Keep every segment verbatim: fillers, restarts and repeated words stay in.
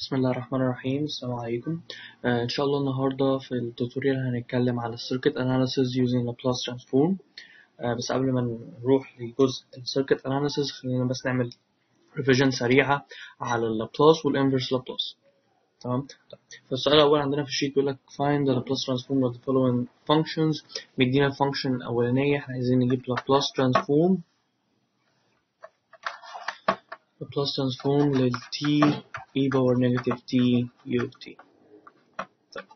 بسم الله الرحمن الرحيم. السلام عليكم. آه إن شاء الله النهاردة في التوتوريال هنتكلم على Circuit Analysis using Laplace Transform. آه بس قبل ما نروح لجزء Circuit Analysis خلينا بس نعمل ريفيجن سريعة على اللابلاس والإنفرس لابلاس. تمام. فالسؤال الأول عندنا في الشيت بيقول لك find the Laplace transform of the following functions. مدينا الفانكشن الأولانية احنا عايزين نجيب Laplace transform Laplace transform لل t e power negative t u of t. طيب.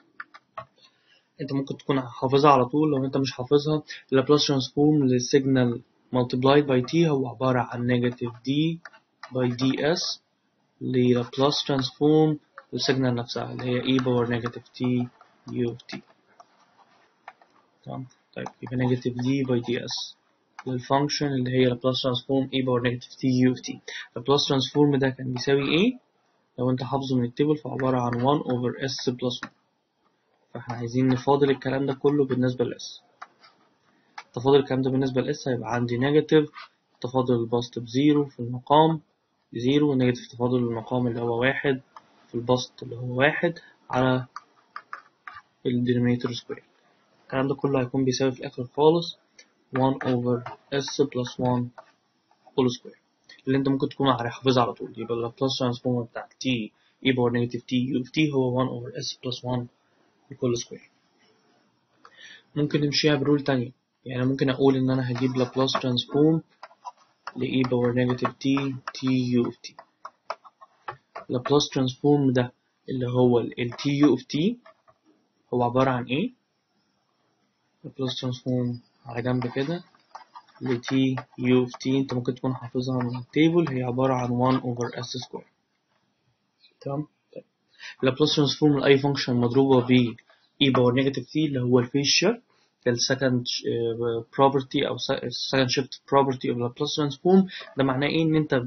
انت ممكن تكون حافظها على طول. لو انت مش حافظها Laplace transform للسيجنال multiplied by t هو عبارة عن negative d by ds ل Laplace transform للسيجنال نفسها اللي هي e power negative t u of t. تمام. طيب يبقى negative d by ds للفانكشن اللي هي Laplace transform e power negative t u of t. Laplace transform ده كان بيساوي ايه؟ لو انت حافظه من التيبل فعبارة عن one over s plus one. فاحنا عايزين نفاضل الكلام ده كله بالنسبة ل s. تفاضل الكلام ده بالنسبة ل s هيبقى عندي نيجاتيف تفاضل البسط بزيرو في المقام بزيرو ونيجاتيف تفاضل المقام اللي هو واحد في البسط اللي هو واحد على الدينومينيتور سكوير. الكلام ده كله هيكون بيساوي في الآخر خالص one over s plus one whole square اللي انت ممكن تكون حافظها على طول. يبقى اللابلاس ترانسفورم بتاع t e power negative t u of t هو one over s plus one whole square. ممكن نمشيها برول تانية. يعني ممكن أقول إن أنا هجيب لابلاس ترانسفورم ل e power negative t t u of t. لابلاس ترانسفورم ده اللي هو ال t u of t هو عبارة عن إيه؟ لابلاس ترانسفورم على جنب كده ل t u of t أنت ممكن تكون حافظها من التيبل هي عبارة عن one over s square. تمام؟ طيب. لابلاس ترانسفورم لأي فانكشن مضروبة ب e power negative t اللي هو الفيس شيفت السكند property أو second shift property of Laplace transform. ده معناه إيه؟ إن أنت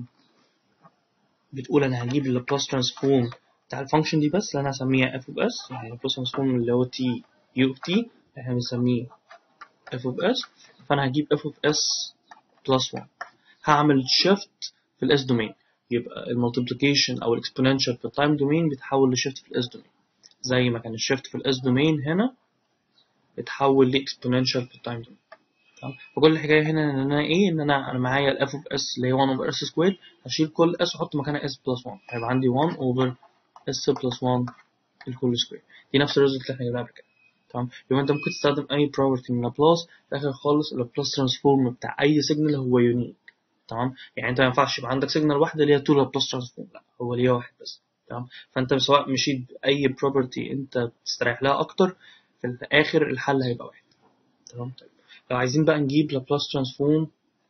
بتقول أنا هجيب اللابلاس ترانسفورم بتاع الفانكشن دي بس اللي أنا هسميها f of s. يعني اللابلاس ترانسفورم اللي هو t u of t إحنا بنسميه f of s. فأنا هجيب f of s plus one. هعمل shift في ال s domain. يبقى المultiplication أو exponential في التايم دومين بيتحول لشيفت في ال s domain زي ما كان الشيفت في ال s domain هنا اتحول ل exponential في التايم دومين. تمام. فكل الحكايه هنا ان انا ايه ان انا انا معايا ال f of s اللي هي one over s squared هشيل كل s واحط مكانها s plus one هيبقى عندي one over s plus one الكل سكوير. دي نفس الريزلت اللي احنا جبناها قبل كده. تمام. يبقى انت ممكن تستخدم اي property من لابلاس في الاخر خالص اللابلاس ترانسفورم بتاع اي سيجنال هو يونيك. تمام. يعني انت ما ينفعش يبقى عندك سيجنال واحده اللي هي تو لابلاس ترانسفورم لا هو ليها واحد بس. تمام. فانت سواء مشيت باي property انت بتستريح لها اكتر في الاخر الحل هيبقى واحد. تمام. طيب لو عايزين بقى نجيب لابلاس ترانسفورم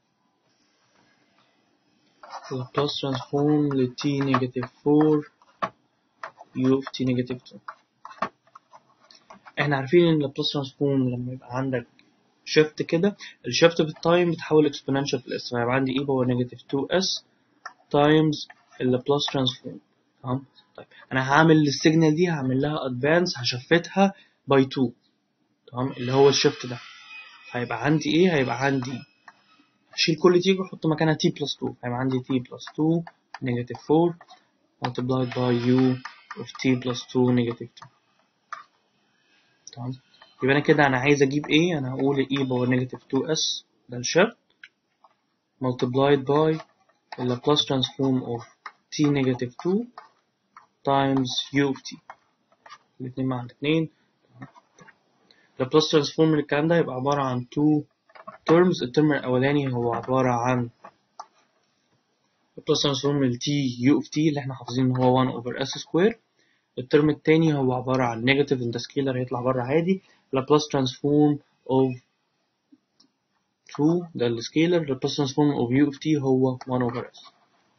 لابلاس ترانسفورم ل t negative four u of t negative two. احنا عارفين ان لابلاس ترانسفورم لما يبقى عندك شيفت كده الشيفت بالتايم بتحول اكسبوننشال في الاس فيبقى عندي e باور نيجاتيف two s تايمز اللابلاس ترانسفورم. تمام. طيب انا هعمل السيجنال دي هعمل لها ادفانس هشفتها باي two. تمام. اللي هو الشيفت ده هيبقى عندي ايه هيبقى عندي هشيل كل تي واحط مكانها t plus two هيبقى عندي t plus two negative four multiplied by u of t plus two negative two. تمام. يبقى انا كده انا عايز اجيب ايه انا هقول e باور negative two s ده الشيفت multiplied by the Laplace transform of t negative two times u of t الاثنين مع الاثنين. Laplace transform للكلام ده يبقى عبارة عن two terms. الترم الاولاني هو عبارة عن Laplace transform ل t u of t اللي احنا حافظين ان هو one over s square. الترم التاني هو عبارة عن negative ان ده سكيلر هيطلع بره عادي. Laplace transform of two ده السكيلر Laplace transform of u of t هو one over s.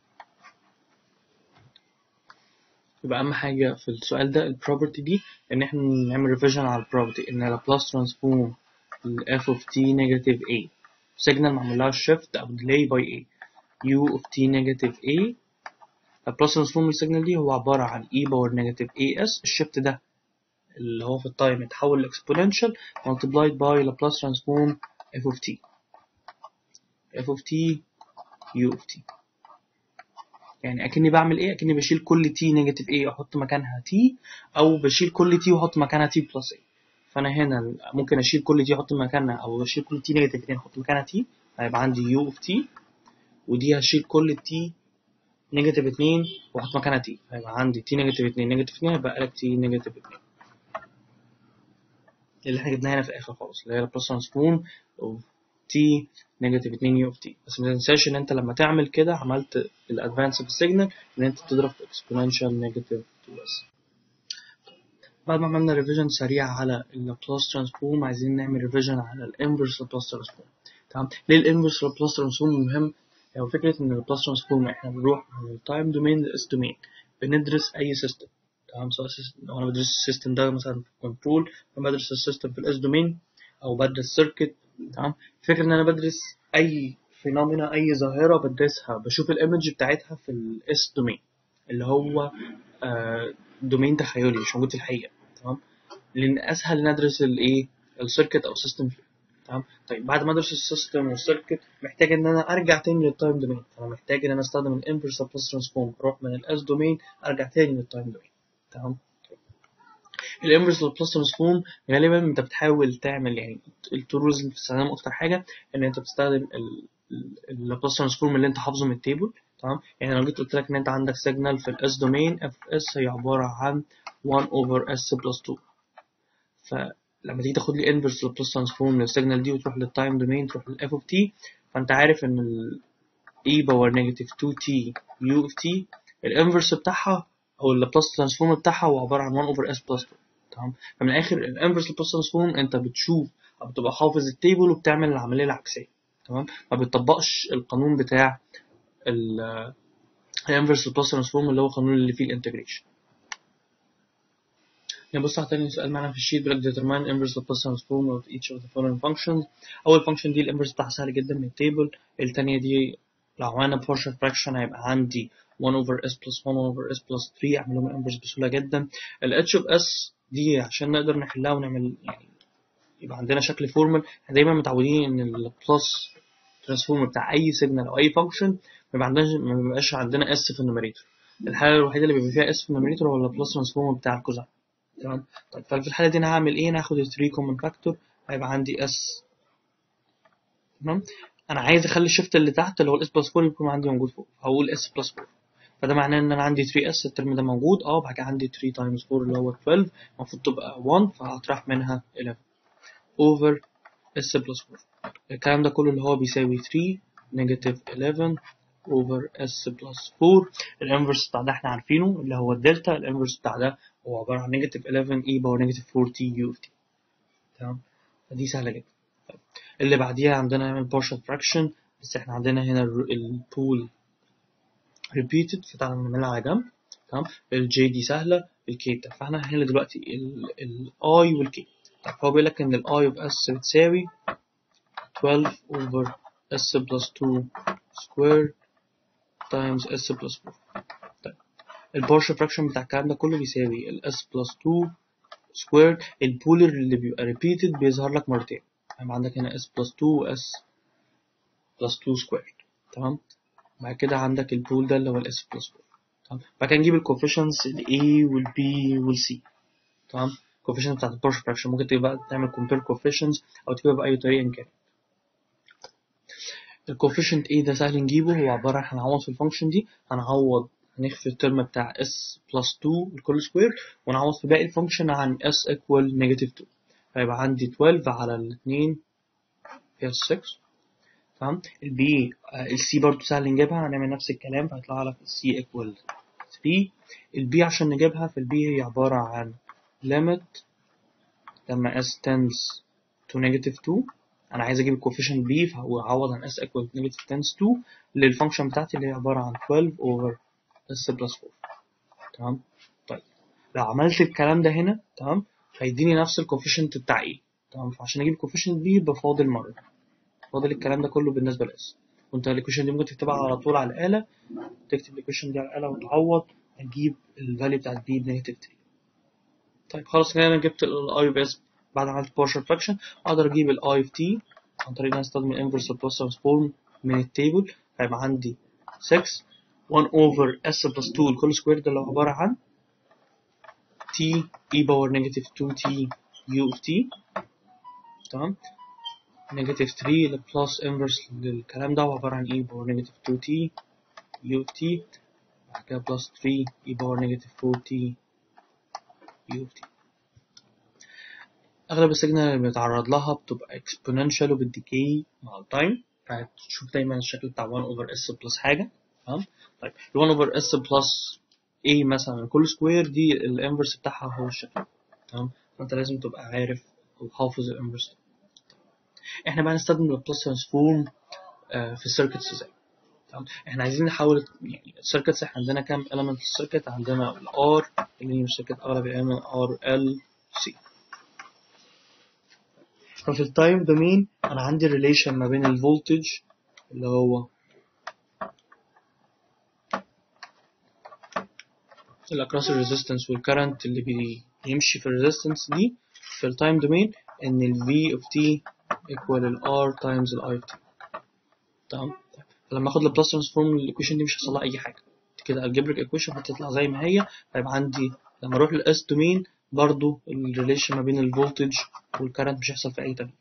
يبقى اهم حاجة في السؤال ده البروبرتي دي ان احنا نعمل ريفيجن على البروبرتي ان Laplace transform ل f of t negative a سيجنال معمول لها shift او delay by a u of t negative a. Laplace transform السيجنال دي هو عبارة عن e باور negative as الشيفت ده اللي هو في التايم اتحول لإكسبوننشال multiplied by Laplace transform f of t f of t u of t. يعني اكني بعمل ايه؟ اكني بشيل كل تي نيجاتيف ايه واحط مكانها تي، او بشيل كل تي واحط مكانها تي بلس ايه. فانا هنا ممكن اشيل كل تي احط مكانها، او اشيل كل تي نيجاتيف اتنين احط مكانها تي، هيبقى عندي يو اوف تي، ودي هشيل كل تي نيجاتيف اتنين واحط مكانها تي، هيبقى عندي تي نيجاتيف اتنين نيجاتيف اتنين، هيبقى لك تي نيجاتيف اتنين اللي احنا جبناها هنا في الاخر خالص، اللي هي البلس ترانسفورم اوف تي نيجاتيف اتنين يو اوف تي. بس ما تنساش ان انت لما تعمل كده عملت الادفانس في السيجنال ان انت بتضرب في اكسبوننشال نيجاتيف تو اس. بعد ما عملنا ريفيجن سريع على اللابلاس ترانسفورم، عايزين نعمل ريفيجن على الانفرس لابلاس ترانسفورم. تمام؟ ليه الانفرس لابلاس ترانسفورم مهم؟ هو فكره ان اللابلاس ترانسفورم احنا بنروح من التايم دومين للاس دومين، بندرس اي سيستم. تمام؟ سواء لو انا بدرس السيستم ده مثلا في كنترول، انا بدرس السيستم في الاس دومين، او بدرس سيركت. تمام؟ الفكره ان انا بدرس اي فينومينا، اي ظاهره بدرسها، بشوف الايمج بتاعتها في الاس دومين اللي هو آه دومين تخيلي مش موجود في الحقيقه. تمام؟ لان اسهل ندرس الايه السيركت او السيستم فيه. تمام؟ طيب بعد ما ادرس السيستم والسيركت محتاج ان انا ارجع تاني للتايم دومين، فانا محتاج ان انا استخدم الانفرس لابلاس ترانسفورم، اروح من الاس دومين ارجع تاني للتايم دومين. تمام؟ الانفرس لابلاس ترانسفورم غالبا انت بتحاول تعمل يعني التولز اللي بتستخدمها اكتر حاجه ان انت بتستخدم اللابلاس ترانسفورم اللي انت حافظه من التيبل. تمام؟ يعني لو جيت قلت لك ان انت عندك سيجنال في الاس دومين، اف اس هي عباره عن واحد اوفر اس بلس اتنين، فلما تيجي تاخد لي انفرس لابلاس ترانسفورم للسيجنال دي وتروح للتايم دومين تروح للاف اوف تي، فانت عارف ان ال e باور نيجاتيف اتنين تي u اوف تي الانفرس بتاعها او اللابلاس ترانسفورم بتاعها هو عباره عن واحد اوفر اس بلس اتنين. تمام؟ فمن الاخر الانفرس لابلاس ترانسفورم انت بتشوف او بتبقى حافظ التيبل وبتعمل العمليه العكسيه. تمام؟ ما بتطبقش القانون بتاع الانفرس لابلاس ترانسفورم اللي هو القانون اللي فيه الانتجريشن. نبص على تاني سؤال معانا في الشيت، بيقول لك determine inverse Laplace transform of each of the following functions. أول function دي الانفرس بتاعها سهل جدا من التيبل، التانية دي لو عملنا partial fraction هيبقى عندي واحد over s plus واحد over s plus تلاتة، أعمل لهم الانفرس بسهولة جدا. ال h of s دي عشان نقدر نحلها ونعمل يعني يبقى عندنا شكل فورمال، احنا دايما متعودين إن اللابلاس ترانسفورم بتاع أي سيجنال أو أي function ما بيبقى عندنا ما بيبقاش عندنا s في النوميريتور. الحالة الوحيدة اللي بيبقى فيها s في النوميريتور هو اللابلاس ترانسفورم بتاع الكوزاين. تمام؟ طيب ففي الحالة دي أنا هعمل إيه؟ أنا هاخد ال تلاتة كومن فاكتور، هيبقى عندي S. تمام؟ أنا عايز أخلي الشيفت اللي تحت اللي هو ال S بلس اربعة يكون عندي موجود فوق، هقول S بلس اربعة، فده معناه إن أنا عندي تلاتة S الترم ده موجود، أه بعد كده عندي تلاتة تايمز اربعة اللي هو اتناشر، المفروض تبقى واحد، فهطرح منها حداشر over S بلس اربعة. الكلام ده كله اللي هو بيساوي تلاتة نيجاتيف حداشر over S بلس اربعة. الانفرس بتاع ده احنا عارفينه اللي هو الدلتا، الانفرس بتاع ده هو عبارة عن نيجاتيف حداشر e باور نيجاتيف اربعة تي يو اوف تي. تمام؟ فدي سهلة جدا. طيب. اللي بعديها عندنا نعمل partial fraction، بس احنا عندنا هنا البول repeated فتعالى نعملها على جنب. تمام؟ الجي دي سهلة، الكي بتاع، فاحنا هنا دلوقتي الاي والكي. طيب هو بيقول لك ان الاي اوف اس بتساوي اتناشر over s plus اتنين square times s plus اربعة. طيب البارشال فراكشن بتاع الكلام ده كله بيساوي ال s plus اتنين سكوير، البولر اللي بيبقى ريبيتد بيظهر لك مرتين، يبقى عندك هنا s plus اتنين و s plus اتنين سكوير. تمام؟ بعد كده عندك البول ده اللي هو ال s plus اربعة. تمام؟ بعد كده نجيب الكوفيشنتس ال a وال b وال c. تمام؟ الكوفيشنت بتاعت البارشال فراكشن ممكن تبقى تعمل كومبير كوفيشنتس او تجيبها بأي طريقة كانت. الكوفيشنت A ده سهل نجيبه، هو عبارة عن هنعوض في الفانكشن دي، هنعوض هنخفي الترم بتاع s plus اتنين الكل سكوير، ونعوض في باقي الفانكشن عن s equal negative اتنين، فيبقى عندي اتناشر على الاتنين فيها ستة. تمام؟ البي السي برضو سهل نجيبها، هنعمل نفس الكلام فهيطلع لك السي equal تلاتة. البي عشان نجيبها في البي هي عبارة عن limit لما s tends to negative اتنين، انا عايز اجيب الكوفيشنت بي فهعوض عن s equal negative tends to للفانكشن بتاعتي اللي هي عبارة عن اتناشر over s plus اربعة. تمام؟ طيب لو عملت الكلام ده هنا تمام هيديني نفس الكوفيشنت بتاع ايه. تمام؟ فعشان اجيب الكوفيشنت بي بفاضل مرة، فاضل الكلام ده كله بالنسبة لاس، وانت الايكويشن دي ممكن تكتبها على طول على الآلة، تكتب الايكويشن دي على الآلة وتعوض هتجيب الفاليو بتاعت بي بنيجاتيف تلاتة. طيب خلاص كده انا جبت الاي اوف اس بعد ما عملت partial fraction، اقدر اجيب الاي اوف تي عن طريق ان انا استخدم الانفرس لابلاس ترانسفورم من التيبل، هيبقى عندي ستة واحد over s plus two الكل سكوير ده اللي هو عبارة عن t e باور نيجاتيف two t u of t. تمام. نيجاتيف تلاتة بلس انفرس للكلام ده وعبارة عن e باور نيجاتيف two t u of t. بعد كده بلس تلاتة e باور نيجاتيف four t u of t. أغلب السيجنال اللي بنتعرض لها بتبقى exponential وبالديكي مع التايم، فهتشوف دايما الشكل بتاع واحد over s بلس حاجة. تمام. طيب ال واحد over s بلس a مثلا كل سكوير دي الانفرس بتاعها هو الشكل. تمام. فأنت لازم تبقى عارف وحافظ الانفرس. احنا بقى نستخدم البلس ترانسفورم في السيركتس ازاي؟ تمام. احنا عايزين نحول يعني السيركتس، احنا عندنا كام element في السيركت؟ عندنا ال R اللي هي السيركت أغلب الأيام R L C. ففي التايم دومين انا عندي ريليشن ما بين الفولتج اللي هو الاكروس الريزيستنس والكرنت اللي بيمشي في الريزيستنس دي في التايم دومين ان ال V of t equal ال R times ال I of t. تمام. فلما اخد البلس ترانسفورم الايكويشن دي مش هيحصل لها اي حاجه كده، الجبريك ايكويشن هتطلع زي ما هي. فيبقى عندي لما اروح للاس دومين برضو الريليشن ما بين الفولتج والكرنت مش هيحصل في اي تغيير.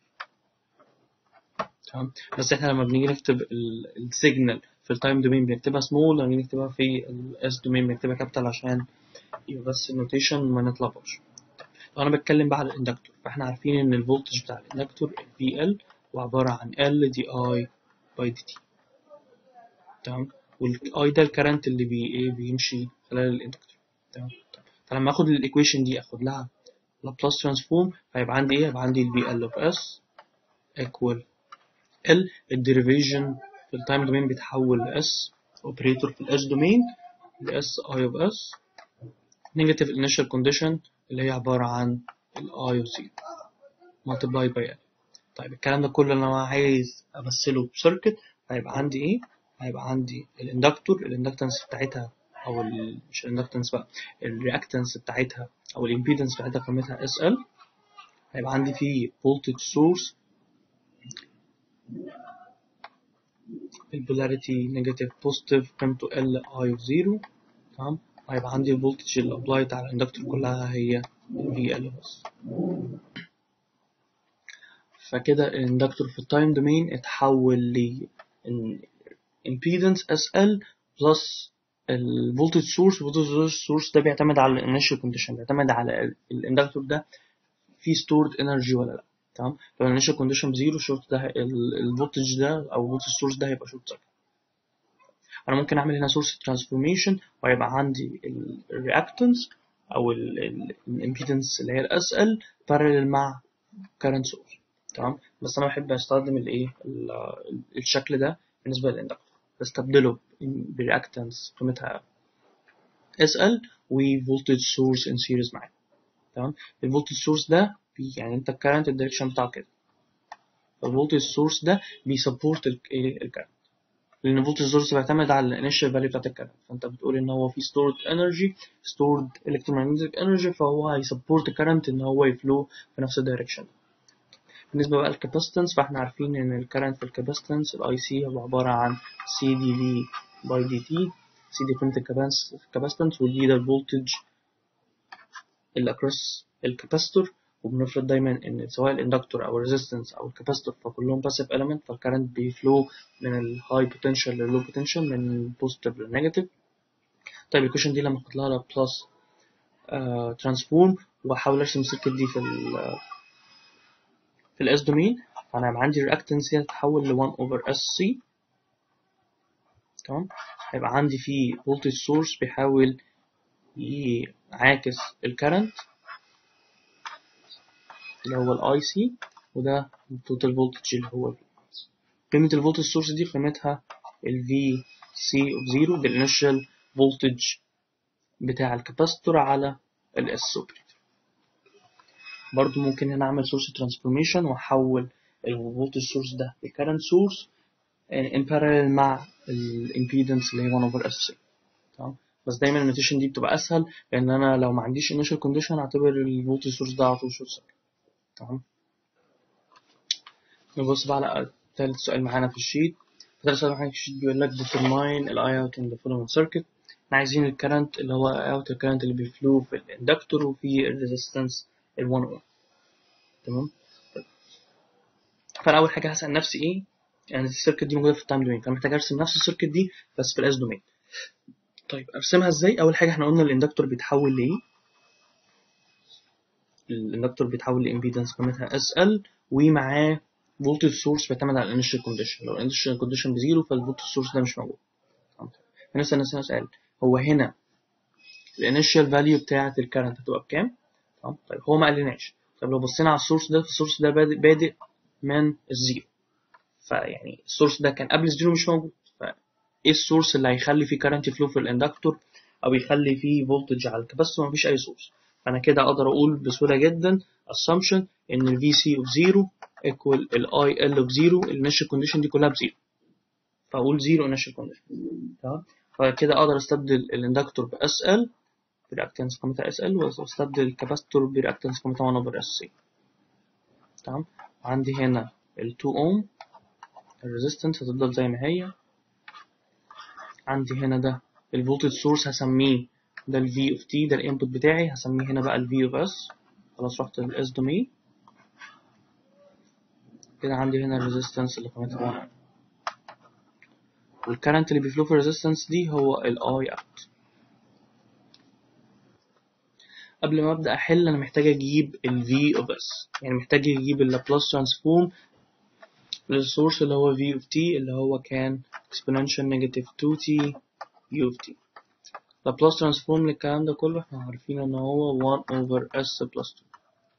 تمام. بس احنا لما بنيجي نكتب السيجنال في التايم دومين بنكتبها سمول، لما بنيجي نكتبها في الاس دومين بنكتبها كابيتال عشان يبقى بس النوتيشن ما نتلخبطش. لو انا بتكلم بقى على الاندكتور فاحنا عارفين ان الفولتج بتاع الاندكتور في ال وعباره عن ال دي اي باي دي تي. تمام. والاي ده الكرنت اللي بي ايه بيمشي خلال الاندكتور. تمام. فلما اخد الايكويشن دي اخد لها لابلاس ترانسفورم فيبقى عندي ايه؟ يبقى عندي البي ال اوف اس ايكوال ال. الديريفيشن في التايم دومين بيتحول ل s اوبريتور في الاس دومين ل s i of s نيجاتيف initial condition اللي هي عبارة عن ال i of zero multiplied by l. طيب الكلام ده كله انا عايز امثله بسيركت هيبقى عندي ايه؟ هيبقى عندي الاندكتور الاندكتنس بتاعتها او ال مش الاندكتنس بقى الرياكتنس بتاعتها او الامبيدنس بتاعتها قيمتها اس ال. هيبقى عندي فيه voltage source البولاريتي نيجاتيف بوزيتيف قيمته ال I of zero. تمام. هيبقى عندي الفولتج اللي ابلايد على الاندكتور كلها هي في ال بس. فكده الاندكتور في التايم دومين اتحول ل impedance اس ال بلس الفولتج سورس. الفولتج سورس ده بيعتمد على الانيشال كونديشن، بيعتمد على الاندكتور ده فيه ستورد انرجي ولا لا. تمام. لو الانيشال كونديشن بزيرو شورت ده الفولتج ده او الفولتج سورس ده هيبقى شورت سيركت. انا ممكن اعمل هنا سورس ترانسفورميشن وهيبقى عندي الرياكتنس او الامبيدنس اللي هي الاس ال بارلل مع كارنت سورس. تمام. بس انا بحب استخدم الايه الشكل ده بالنسبه للاندكتور، بستبدله برياكتنس قيمتها اس ال وفولتج سورس ان سيريز معاه. تمام. الفولتج سورس ده يعني انت الكارنت الدايركشن بتاعه كده، الفولتج سورس ده بيسبورت الكارنت لان الفولتج سورس بيعتمد على الانيشال فاليو بتاعت الكارنت. فانت بتقول ان هو في ستورد انرجي ستورد الكترومagnetic انرجي فهو هيسبورت الكارنت ان هو يفلو في نفس الدايركشن. بالنسبه بقى للكاباسيتنس فاحنا عارفين ان الكارنت في الكاباسيتنس الاي سي هو عباره عن سي دي في باي دي تي. سي دي قيمه الكاباسيتنس ودي ده الفولتج اللي اكروس الكاباسيتور. وبنفرض دايما ان سواء الاندكتور او الريزيستنس او الكاباسيتور فكلهم باسيف اليمنت، فالكرنت بيفلو من الهاي بوتنشال لللو بوتنشال من البوزيتيف للنيجاتيف. طيب الكويشن دي لما احط لها بلس ترانسفورم واحاول ارسم السيركت دي في ال في الاس دومين فانا هيبقى عندي الرياكتنس هي تتحول ل واحد اوفر اس سي. تمام. هيبقى عندي فيه فولتج سورس بيحاول يعاكس الكرنت اللي هو الاي سي وده التوتال فولتج اللي هو قيمة الفولتج سورس دي قيمتها ال في سي of zero ده الانيشال فولتج بتاع الكاباستور على الاس اوبريتور. برضو ممكن هنا اعمل سورس ترانسفورميشن واحول الفولتج سورس ده لكارنت سورس ان parallel مع الامبيدنس اللي هي واحد over اس سي. تمام. بس دايما النوتيشن دي بتبقى اسهل لان انا لو ما عنديش initial condition اعتبر الفولتج سورس ده على طول شورت سيركت. تمام. نبص بقى على ثالث سؤال معانا في الشيت. فدرس أول حاجة بيقول لك determine ال I out in the following circuit. احنا عايزين الكرنت اللي هو out الكرنت اللي بيفلو في الاندكتور وفي الريزيستنس ال واحد اوم. تمام. فانا اول حاجه هسال نفسي ايه، يعني السيركت دي موجوده في التايم دومين، فانا محتاج ارسم نفس السيركت دي بس في الاس دومين. طيب ارسمها ازاي؟ اول حاجه احنا قلنا الاندكتور بيتحول لايه، الاندكتور بيتحول لامبيدنس قيمتها اس ال ومعاه فولتج سورس بيعتمد على الانيشال كونديشن. لو الانيشال كونديشن بزيرو فالفولتج سورس ده مش موجود. هنسال نفسنا سؤال، هو هنا الانيشال فاليو بتاعه الكرنت هتبقى بكام؟ تمام. طيب هو ما قالناش. طب لو بصينا على السورس ده، فالسورس ده بادئ بادئ من الزيرو، فيعني السورس ده كان قبل الزيرو مش موجود، فايه السورس اللي هيخلي فيه كارنت فلو في الاندكتور او يخلي فيه فولتج على الكاباسيتور؟ مفيش اي سورس. فانا كده اقدر اقول بسهوله جدا assumption ان ال في سي of zero equal ال آي إل of zero، الانيشال كونديشن دي كلها بزيرو، فاقول زيرو انيشال كونديشن. تمام. فكده اقدر استبدل الاندكتور ب اس ال برياكتنس قيمتها اس ال، واستبدل الكاباسيتور برياكتنس قيمتها واحد over اس سي. تمام. عندي هنا ال تو اوم الريزيستنس هتفضل زي ما هي. عندي هنا ده الفولتج سورس هسميه ده ال V of T، ده الانبوت بتاعي، هسميه هنا بقى ال V of S. خلاص رحت لل S دومين. كده عندي هنا الريزيستنس اللي قيمتها واحد، والكرنت اللي بيفلو في الريزيستنس دي هو ال I out. قبل ما ابدا احل انا محتاج اجيب ال V of S، يعني محتاج اجيب اللابلاس ترانسفورم للسورس اللي هو V of T اللي هو كان exponential negative تو تي U of T. لابلاس ترانسفورم للكلام ده كله احنا عارفين ان هو واحد over S plus تو.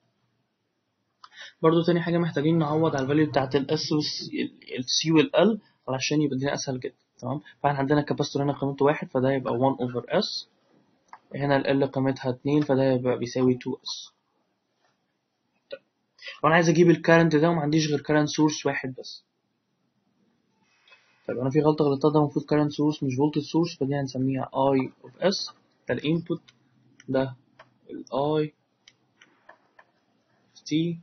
برضو تاني حاجة محتاجين نعوض على الفاليو بتاعت ال S وال C وال L علشان يبقى الدنيا أسهل جدا. تمام. فاحنا عندنا الكاباستور هنا قيمته واحد فده يبقى واحد over S، هنا ال L قيمتها اتنين فده يبقى بيساوي تو S. طيب وأنا عايز أجيب الكارنت ده ومعنديش غير كارنت سورس واحد بس. طيب أنا في غلطة غلطتها، ده المفروض كارنت سورس مش فولتج سورس، فدي هنسميها I of S. ده الانبوت، ده ال I of T.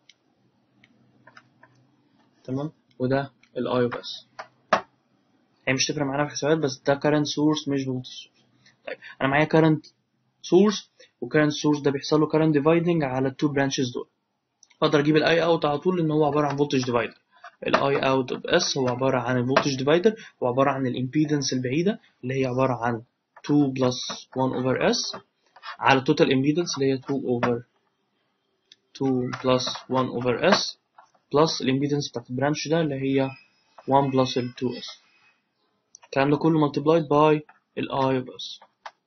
تمام. وده ال I of S. هي مش تفرق معانا في الحسابات بس ده current source مش voltage source. طيب انا معايا current source وcurrent source ده بيحصل له current dividing على التو branches دول، اقدر اجيب الاي اوت على طول لان هو عباره عن voltage divider. الاي اوت اوف اس هو عباره عن الفولتج ديفايدر، هو عباره عن الامبيدنس البعيده اللي هي عباره عن تو بلس واحد over s على total impedance اللي هي تو over تو بلس واحد over s بلس الامبيدنس بتاعت البرانش ده اللي هي واحد بلس ال تو s. الكلام ده كله multiplied by ال I of S.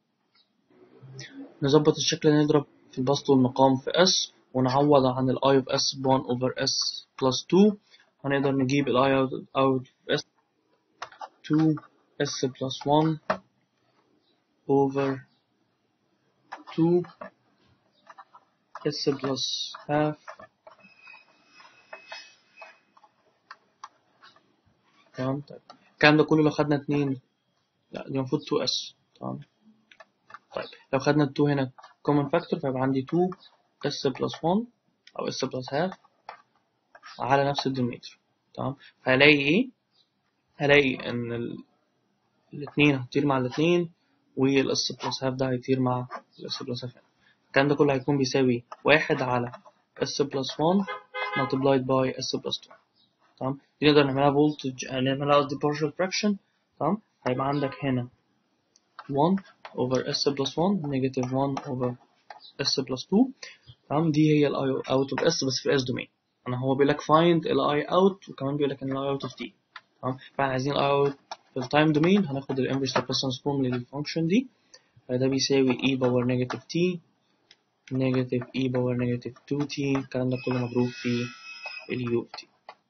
نظبط الشكل، نضرب في البسط والمقام في S ونعوض عن ال I of S ب واحد over S plus تو. هنقدر نجيب ال I out of S تو S plus واحد over تو S plus half. تمام. طيب الكلام ده كله لو خدنا اتنين، لا دي المفروض تو S. تمام. طيب لو خدنا ال تو هنا common factor فيبقى عندي تو S plus واحد أو S plus half على نفس الدينومينيتور. تمام. فهلاقي ايه؟ هلاقي ان ال... الاتنين هتطير مع الاتنين والاس بلس هاف ده هيطير مع الاس بلس هاف. الكلام ده كله هيكون بيساوي واحد على اس بلس واحد multiplied by اس بلس تو. تمام. دي نقدر نعملها فولتج، نعملها قصدي partial fraction. تمام. هيبقى عندك هنا واحد over s plus واحد negative واحد over s plus تو. تمام. دي هي ال I out of s بس في s domain. انا هو بيقول لك find ال I out وكمان بيقول لك ان ال I out of t. تمام. فاحنا عايزين ال I out في التايم دومين، هناخد ال inverse Laplace transform للفانكشن دي، فده بيساوي e باور negative t negative e باور negative تو تي. الكلام ده كله مضروب في ال u of t.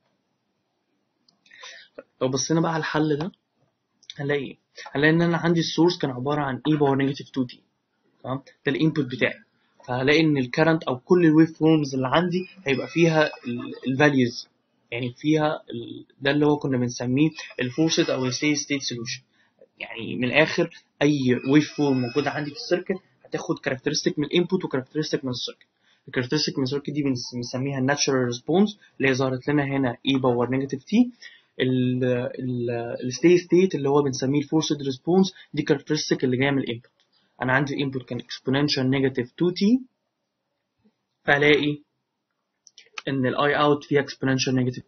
لو بصينا بقى على الحل ده هنلاقي ايه؟ هنلاقي ان انا عندي السورس كان عباره عن e باور negative تو تي. تمام. ده الانبوت بتاعي، فهلاقي ان الكرنت او كل الويف فورمز اللي عندي هيبقى فيها الفاليوز، يعني فيها ال... ده اللي هو كنا بنسميه الفورسد او الستيدي ستيت سوليوشن. يعني من الاخر اي ويف فورم موجوده عندي في السيركت هتاخد كاركترستيك من الانبوت وكاركترستيك من السيركت. الكاركترستيك من السيركت دي بنسميها الناتشورال ريسبونس اللي هي ظهرت لنا هنا e باور نيجاتيف تي. الستي ستيت اللي هو بنسميه الفورسد ريسبونس دي كاركترستيك اللي جايه من الانبوت. انا عندي الانبوت كان اكسبوننشال نيجاتيف تو تي، فالاقي ان الاي اوت فيها اكسبوننشال نيجاتيف،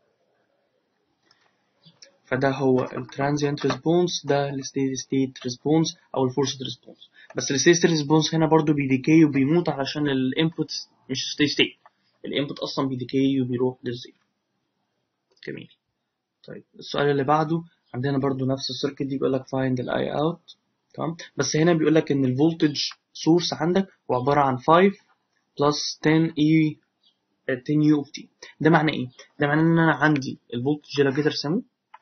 فده هو الترانزيانت ريسبونس، ده الستيدي ستيت ريسبونس او الفورسد ريسبونس. بس الستيدي ستيت ريسبونس هنا برضو بيديكي وبيموت علشان الانبوت مش ستيدي ستيت، الانبوت اصلا بيديكي وبيروح للزيرو. جميل. طيب السؤال اللي بعده عندنا برضو نفس السيركت دي، بيقول لك find الاي اوت، تمام، بس هنا بيقول لك ان الفولتج سورس عندك هو عباره عن خمسة بلس عشرة اي عشرة يو اوف تي. ده معناه ايه؟ ده معناه ان انا عندي الفولتج اللي جيت ارسمه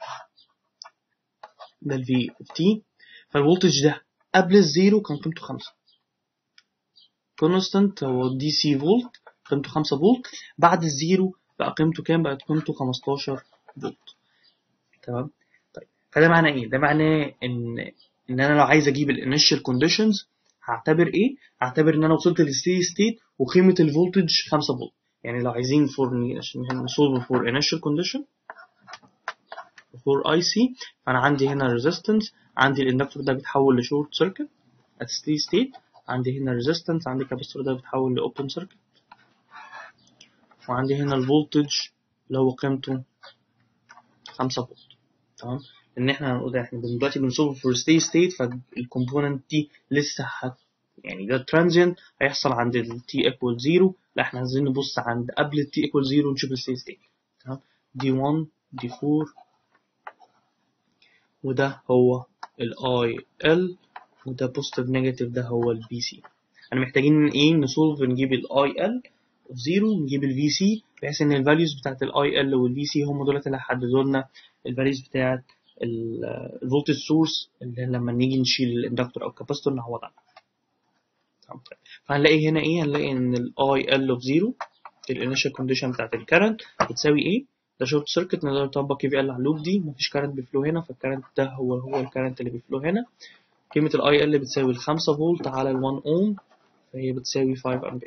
ده ال V اوف تي، فالفولتج ده قبل الزيرو كان قيمته خمسة كونستانت، هو دي سي فولت قيمته خمسة فولت، بعد الزيرو بقى قيمته كام؟ بقت قيمته خمستاشر فولت. تمام. طيب فده معناه ايه؟ ده معناه ان ان انا لو عايز اجيب الانيشال كونديشنز هعتبر ايه؟ هعتبر ان انا وصلت للستيدي ستيت وقيمه الفولتج خمسة فولت. يعني لو عايزين فور عشان نسولف فور انيشال كونديشن فور اي سي، فانا عندي هنا ريزيستنس، عندي الاندكتور ده بيتحول لشورت سيركت ات ستيدي ستيت، عندي هنا ريزيستنس، عندي الكاباستور ده بيتحول لاوبن سيركت، وعندي هنا الفولتج اللي هو قيمته خمسة فولت. تمام. ان احنا هنقول احنا دلوقتي بنسولف فور ستيدي ستيت، فالكومبوننت دي لسه هت يعني ده ترانزيانت هيحصل عند التي ايكوال زيرو، لا احنا عايزين نبص عند قبل التي ايكوال زيرو نشوف الستيدي ستيت. تمام. دي واحد دي أربعة، وده هو الاي ال، وده بوزيتيف نيجاتيف، ده هو الفي سي. انا محتاجين ايه؟ نسولف نجيب الاي ال اوف زيرو، نجيب الفي سي، بحيث ان الفاليوز بتاعت الاي ال والفي سي هم دول اللي هيحددوا لنا الفاليوز بتاعت الفولتج سورس اللي لما نيجي نشيل الاندكتور او الكاباستور نعوض عنها. فهنلاقي هنا ايه؟ هنلاقي ان الاي ال اوف زيرو الانيشال كونديشن بتاعت الكرنت بتساوي ايه؟ ده شورت سيركت، نقدر نطبق كي في ال على اللوب دي، مفيش كرنت بيفلو هنا، فالكرنت ده هو هو الكرنت اللي بيفلو هنا. قيمة الاي ال بتساوي الخمسة فولت على الوان اوم، فهي بتساوي خمسة امبير.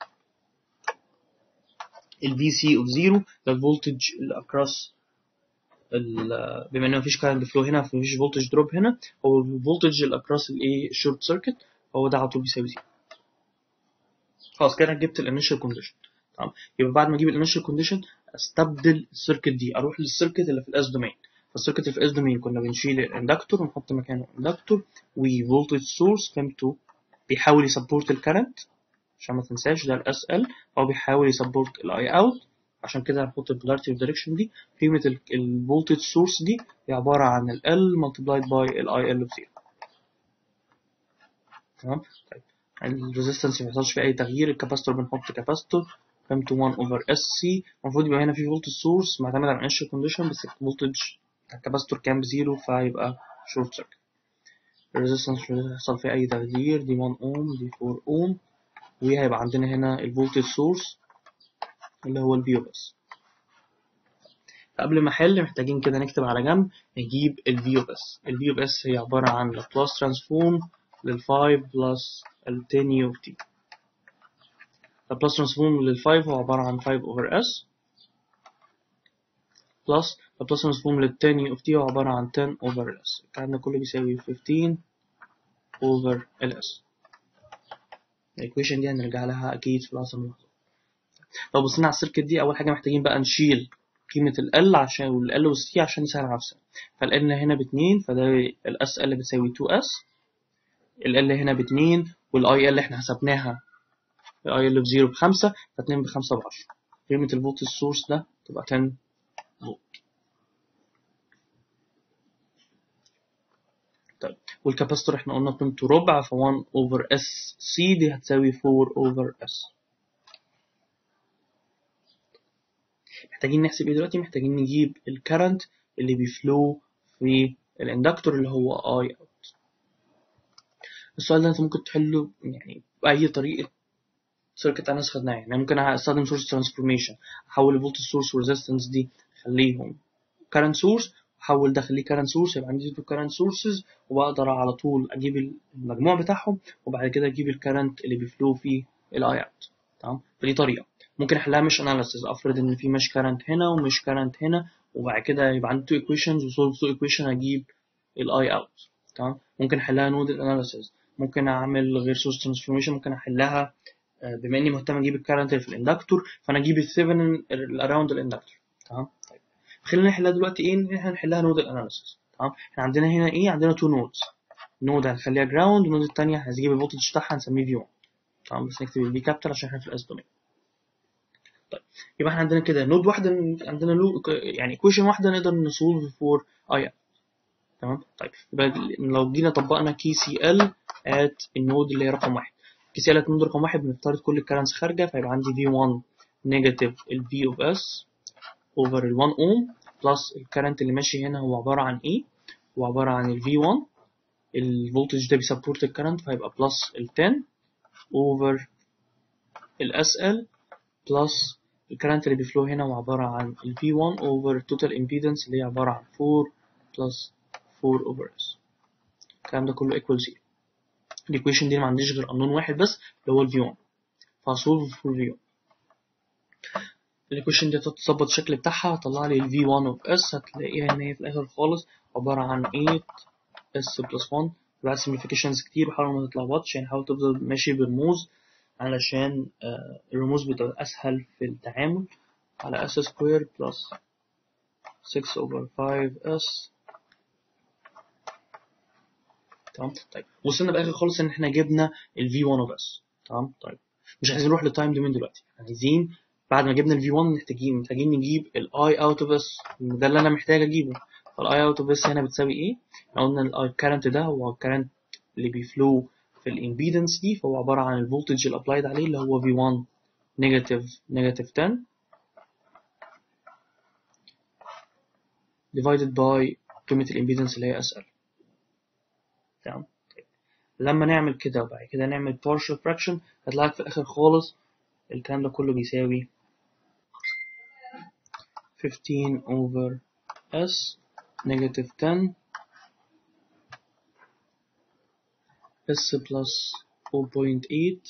الفي سي اوف زيرو ده الفولتج اللي اكروس، بما ان مفيش كارنت فلو هنا فمفيش فولتج دروب هنا، هو الفولتج اللي اكروس الايه الشورت سيركت، هو ده على طول بيساوي زيرو. خلاص كده جبت الانيشال كونديشن. تمام. يبقى بعد ما اجيب الانيشال كونديشن استبدل السيركت دي، اروح للسيركت اللي في الاس دومين. فالسيركت اللي في الاس دومين كنا بنشيل الاندكتور ونحط مكانه اندكتور وفولتج سورس قيمته بيحاول يسبورت الكرنت، عشان ما تنساش ده الاس ال، هو بيحاول يسبورت الاي اوت، عشان كده هنحط البولاريتي اوف دايركشن دي. قيمه الفولتج سورس دي هي عباره عن ال L multiplied by ال I L of zero. تمام. طيب الريزيستنس ما بيحصلش فيه اي تغيير، الكاباستور بنحط كاباستور قيمته واحد over اس سي، المفروض يبقى هنا في فولتج سورس معتمد على الانيشال كونديشن، بس الفولتج بتاع الكاباستور كان بزيرو فيبقى شورت سيركت. الريزيستنس مش هيحصل فيه اي تغيير، دي واحد اوم دي أربعة اوم، وهيبقى عندنا هنا الفولتج سورس اللي هو الفي او اس. قبل ما احل محتاجين كده نكتب على جنب نجيب الفي او اس. الفي او اس هي عباره عن لابلاس ترانسفورم لل خمسة بلس ال عشرة يو اوف تي. لابلاس ترانسفورم لل خمسة هو عباره عن خمسة اوفر اس بلس لابلاس ترانسفورم لل عشرة يو اوف تي هو عباره عن عشرة اوفر اس. الكلام ده كله بيساوي خمستاشر اوفر ال اس. الايكويشن دي هنرجع لها اكيد في العصر المحظوظ. لو بصينا على السيركت دي اول حاجه محتاجين بقى نشيل قيمة ال L عشان وال L وال C عشان نسهل على نفسنا. فال L هنا باتنين، فده ال S L بتساوي اتنين S، ال L هنا باتنين، وال I L احنا حسبناها ال I L بزيرو بخمسة، فاتنين بخمسة بعشرة. قيمة الفولت السورس ده تبقى عشرة فولت. طيب والكاباستور احنا قلنا قيمته ربع، ف واحد over S C دي هتساوي أربعة over S. محتاجين نحسب ايه دلوقتي؟ محتاجين نجيب الكرنت اللي بيفلو في الاندكتور اللي هو I out. السؤال ده انت ممكن تحله يعني بأي طريقة سيركت أنا خدناها، يعني ممكن أستخدم سورس ترانسفورميشن، أحول الفولت سورس والريزيستنس دي أخليهم كارنت سورس، أحول ده أخليه كارنت سورس، يبقى عندي تو كارنت سورسز، وبقدر على طول أجيب المجموع بتاعهم وبعد كده أجيب الكارنت اللي بيفلو فيه الأي أوت. تمام. فدي طريقة. ممكن احلها مش اناليسيز، افرض ان في مش كارنت هنا ومش كارنت هنا، وبعد كده يبقى عندي تو ايكويشنز وسولف تو ايكويشن اجيب الاي اوت. تمام. ممكن احلها نودل اناليسيز، ممكن اعمل غير سورس ترانسفورميشن، ممكن احلها بما اني مهتم اجيب الكارنت في الاندكتور فانا اجيب الثيفنين اراوند الاندكتور. تمام. طيب خلينا نحلها دلوقتي ايه، ان احنا نحلها نودل اناليسيز. تمام. احنا عندنا هنا ايه، عندنا تو نودز، نود هنخليها جراوند والنود الثانيه هنجيب الفولتج بتاعها هنسميه في واحد. تمام. بس نكتب الفي كابيتال عشان احنا في الاس دومين. طيب يبقى احنا عندنا كده نود واحده، عندنا لو يعني ايكويشن واحده نقدر نسولف فور اي. تمام. طيب يبقى لو جينا طبقنا كي سي ال ات النود اللي هي رقم واحد، كي سي ال ات النود رقم واحد بنفترض كل الكرنتس خارجه، فيبقى عندي في واحد نيجاتيف ال في اوف اس اوفر ال واحد اوم بلس الكرنت اللي ماشي هنا هو عباره عن ايه؟ هو عباره عن ال في واحد، الفولتج ده بيسبورت الكرنت فيبقى بلس ال عشرة اوفر ال اس ال بلس الكرنت اللي بيفلو هنا هو عباره عن ال في واحد اوفر توتال امبيدنس اللي هي عباره عن أربعة بلس أربعة اوفر اس. الكلام ده كله equal zero. الايكويشن دي ما عنديش غير قانون واحد بس اللي هو ال في واحد، فهسولف فور في واحد. الايكويشن دي هتظبط الشكل بتاعها هطلع لي ال في واحد اوف اس، هتلاقيها ان هي في الاخر خالص عباره عن تمانية اس بلس واحد. بعد سمبليفيكيشنز كتير وحاول ما تتلخبطش، يعني حاول تفضل ماشي بالرموز علشان آه الرموز بتبقى اسهل في التعامل. على اس سكوير بلس ستة اوفر خمسة اس. تمام. طيب وصلنا بالاخر خالص ان احنا جبنا ال في واحد اوف اس. تمام. طيب مش عايزين نروح للتايم دومين دلوقتي، عايزين بعد ما جبنا ال في واحد محتاجين محتاجين نجيب الاي اوت اوف اس، ده اللي انا محتاج اجيبه. فالاي اوت اوف اس هنا بتساوي ايه؟ احنا قلنا الاي كارنت ده هو الكارنت اللي بيفلو في الامبيدنس دي، فهو عباره عن الفولتج اللي ابلايد عليه اللي هو في واحد نيجاتيف نيجاتيف عشرة divided by قيمه الامبيدنس اللي هي اس ال. تمام. لما نعمل كده وبعد كده نعمل partial fraction هتلاقي في الاخر خالص الكلام ده كله بيساوي خمستاشر over s negative عشرة s plus zero point eight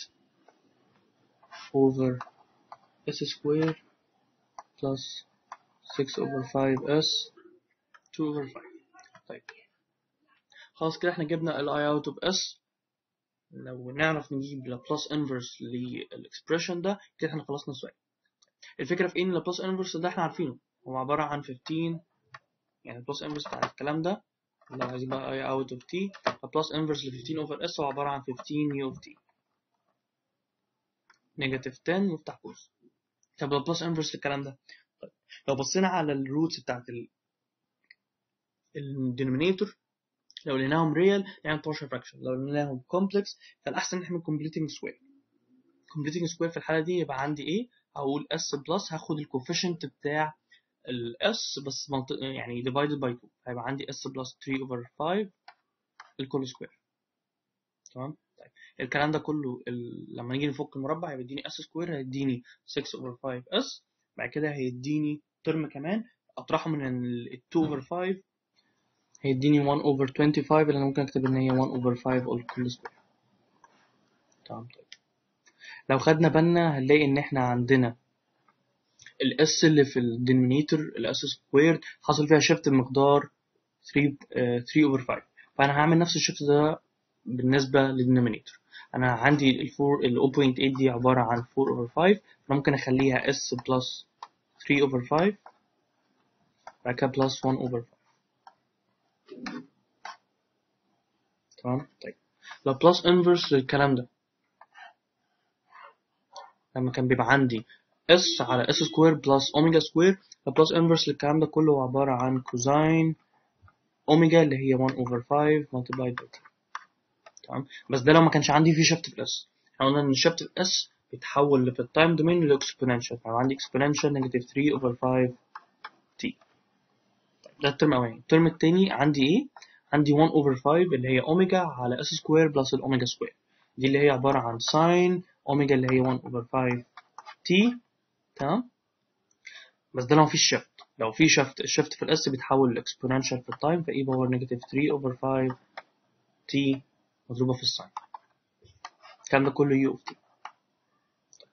over s square plus six over five s two over five. طيب خلاص كده احنا جبنا ال I out of s. لو نعرف نجيب لابلاس انفرس للاكسبريشن ده كده احنا خلصنا السؤال. الفكره في ايه؟ ان لابلاس انفرس ده احنا عارفينه هو عباره عن خمستاشر، يعني البلس انفرس بتاع الكلام ده لو عايزين بقى اي اوت اوف تي، البلس انفرس ل خمستاشر اوفر اس هو عباره عن خمستاشر يو اوف تي نيجاتيف عشرة نفتح قوس. طب البلس انفرس للكلام ده، طيب لو بصينا على الروتس بتاعت الدينومينيتور لو لقيناهم ريال نعمل بارشال فراكشن، لو لقيناهم كومبلكس فالاحسن نعمل كومبليتنج سكوير. كومبليتنج سكوير في الحاله دي يبقى عندي ايه؟ هقول اس بلس هاخد الكوفيشنت بتاع الاس بس منطق يعني divided by اتنين، هيبقى عندي اس بلس تلاتة over خمسة الكل سكوير. تمام. طيب الكلام ده كله ال... لما نيجي نفك المربع هيديني اس سكوير، هيديني ستة over خمسة اس، بعد كده هيديني ترم كمان اطرحه من ال اتنين over خمسة هيديني واحد over خمسة وعشرين اللي انا ممكن اكتب ان هي واحد over خمسة الكل سكوير. تمام. طيب لو خدنا بالنا هنلاقي ان احنا عندنا الاس اللي في الدينومينيتور الاس سكوير حصل فيها شيفت بمقدار تلاتة تلاتة over خمسة، فانا هعمل نفس الشيفت ده بالنسبه للدينومينيتور. انا عندي ال ال صفر فاصلة تمانية دي عباره عن أربعة over خمسة، فانا ممكن اخليها s plus تلاتة over خمسة بعد كده plus واحد over خمسة. تمام. طيب لو plus inverse للكلام ده لما كان بيبقى عندي s على s square plus omega square، plus inverse للكلام ده كله هو عباره عن كوزين اوميجا اللي هي واحد over خمسة multiplied by two. تمام. بس ده لو ما كانش عندي فيه شيفت في اس، احنا قلنا ان شيفت في اس بيتحول في التايم دومين لاكسبوننشال، فانا عندي اكسبوننشال نيجاتيف تلاتة over خمسة تي. ده الترم الاولاني. الترم الثاني عندي ايه؟ عندي واحد over خمسة اللي هي اوميجا على اس سكوير بلس الاوميجا سكوير، دي اللي هي عباره عن ساين اوميجا اللي هي واحد over خمسة تي. تمام. بس ده لو مفيش شيفت، لو في شيفت الشيفت في الاس بيتحول لاكسبوننشال في التايم، فاي باور نيجاتيف تلاتة over خمسة تي مضروبه في الساين. الكلام ده كله يو اوف تي.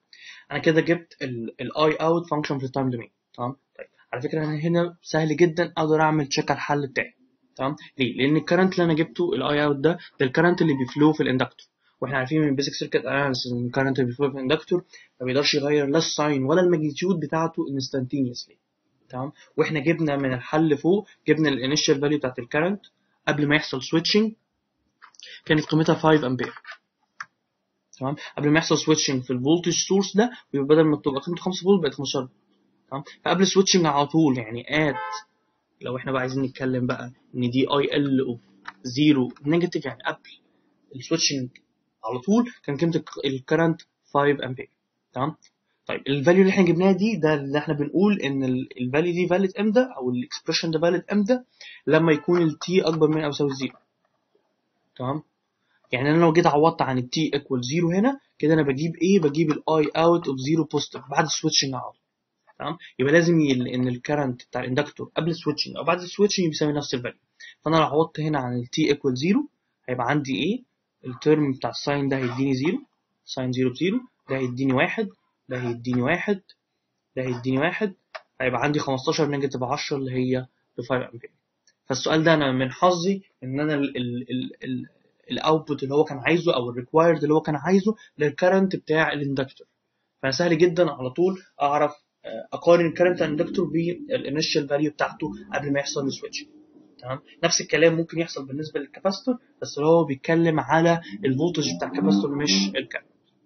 انا كده جبت الاي اوت فانكشن في التايم دومين. تمام. طيب على فكره انا هنا سهل جدا اقدر اعمل تشيك على الحل بتاعي. تمام. ليه؟ لان الكرنت اللي انا جبته الاي اوت ده ده الكرنت اللي بيفلو في الاندكتور، واحنا عارفين من بيزك سيركت اناليسيس ان الكرنت اللي بيفلو في الاندكتور ما بيقدرش يغير لا الساين ولا الماجنتيود بتاعته انستانتينيوسلي. تمام. واحنا جبنا من الحل فوق جبنا الانيشال فاليو بتاعت الكرنت قبل ما يحصل سويتشنج كانت قيمتها خمسة امبير. تمام. قبل ما يحصل سويتشنج في الفولتج سورس ده بيبقى بدل ما تبقى قيمته خمسة فولت بقت خمستاشر. تمام. فقبل السويتشنج على طول يعني ات لو احنا بقى عايزين نتكلم بقى ان دي اي ال اوف زيرو نيجاتيف يعني قبل السويتشنج على طول كان قيمه الكرنت خمسة امبير. تمام. طيب الفاليو اللي احنا جبناها دي ده اللي احنا بنقول ان الفاليو دي فاليد امتى او الاكسبريشن ده فاليد امتى لما يكون التي اكبر من او يساوي زيرو. تمام. يعني انا لو جيت عوضت عن التي ايكوال زيرو هنا كده انا بجيب ايه؟ بجيب الاي اوت اوف زيرو بوزيتيف بعد السويتشنج على طول. تمام. يبقى لازم ي... ان الكرنت بتاع الاندكتور قبل السويتشنج او بعد السويتشنج بيساوي نفس الفاليو. فانا لو عوضت هنا عن التي ايكوال زيرو هيبقى عندي ايه؟ الترم بتاع الساين ده هيديني زيرو، ساين زيرو بزيرو، ده هيديني واحد، ده هيديني واحد، ده هيديني واحد، هيبقى عندي خمستاشر نيجاتيف عشرة اللي هي ب خمسة امبير. فالسؤال ده انا من حظي ان انا ال ال ال ال الاوتبوت اللي هو كان عايزه او الريكوايرد اللي هو كان عايزه للكرنت بتاع الاندكتور. فسهل جدا على طول اعرف اقارن الكرنت اندكتور بالانيشال فاليو بتاعته قبل ما يحصل السويتش. تمام. نفس الكلام ممكن يحصل بالنسبه للكاباستور بس هو بيتكلم على الفولتج بتاع الكاباستور مش الكرنت.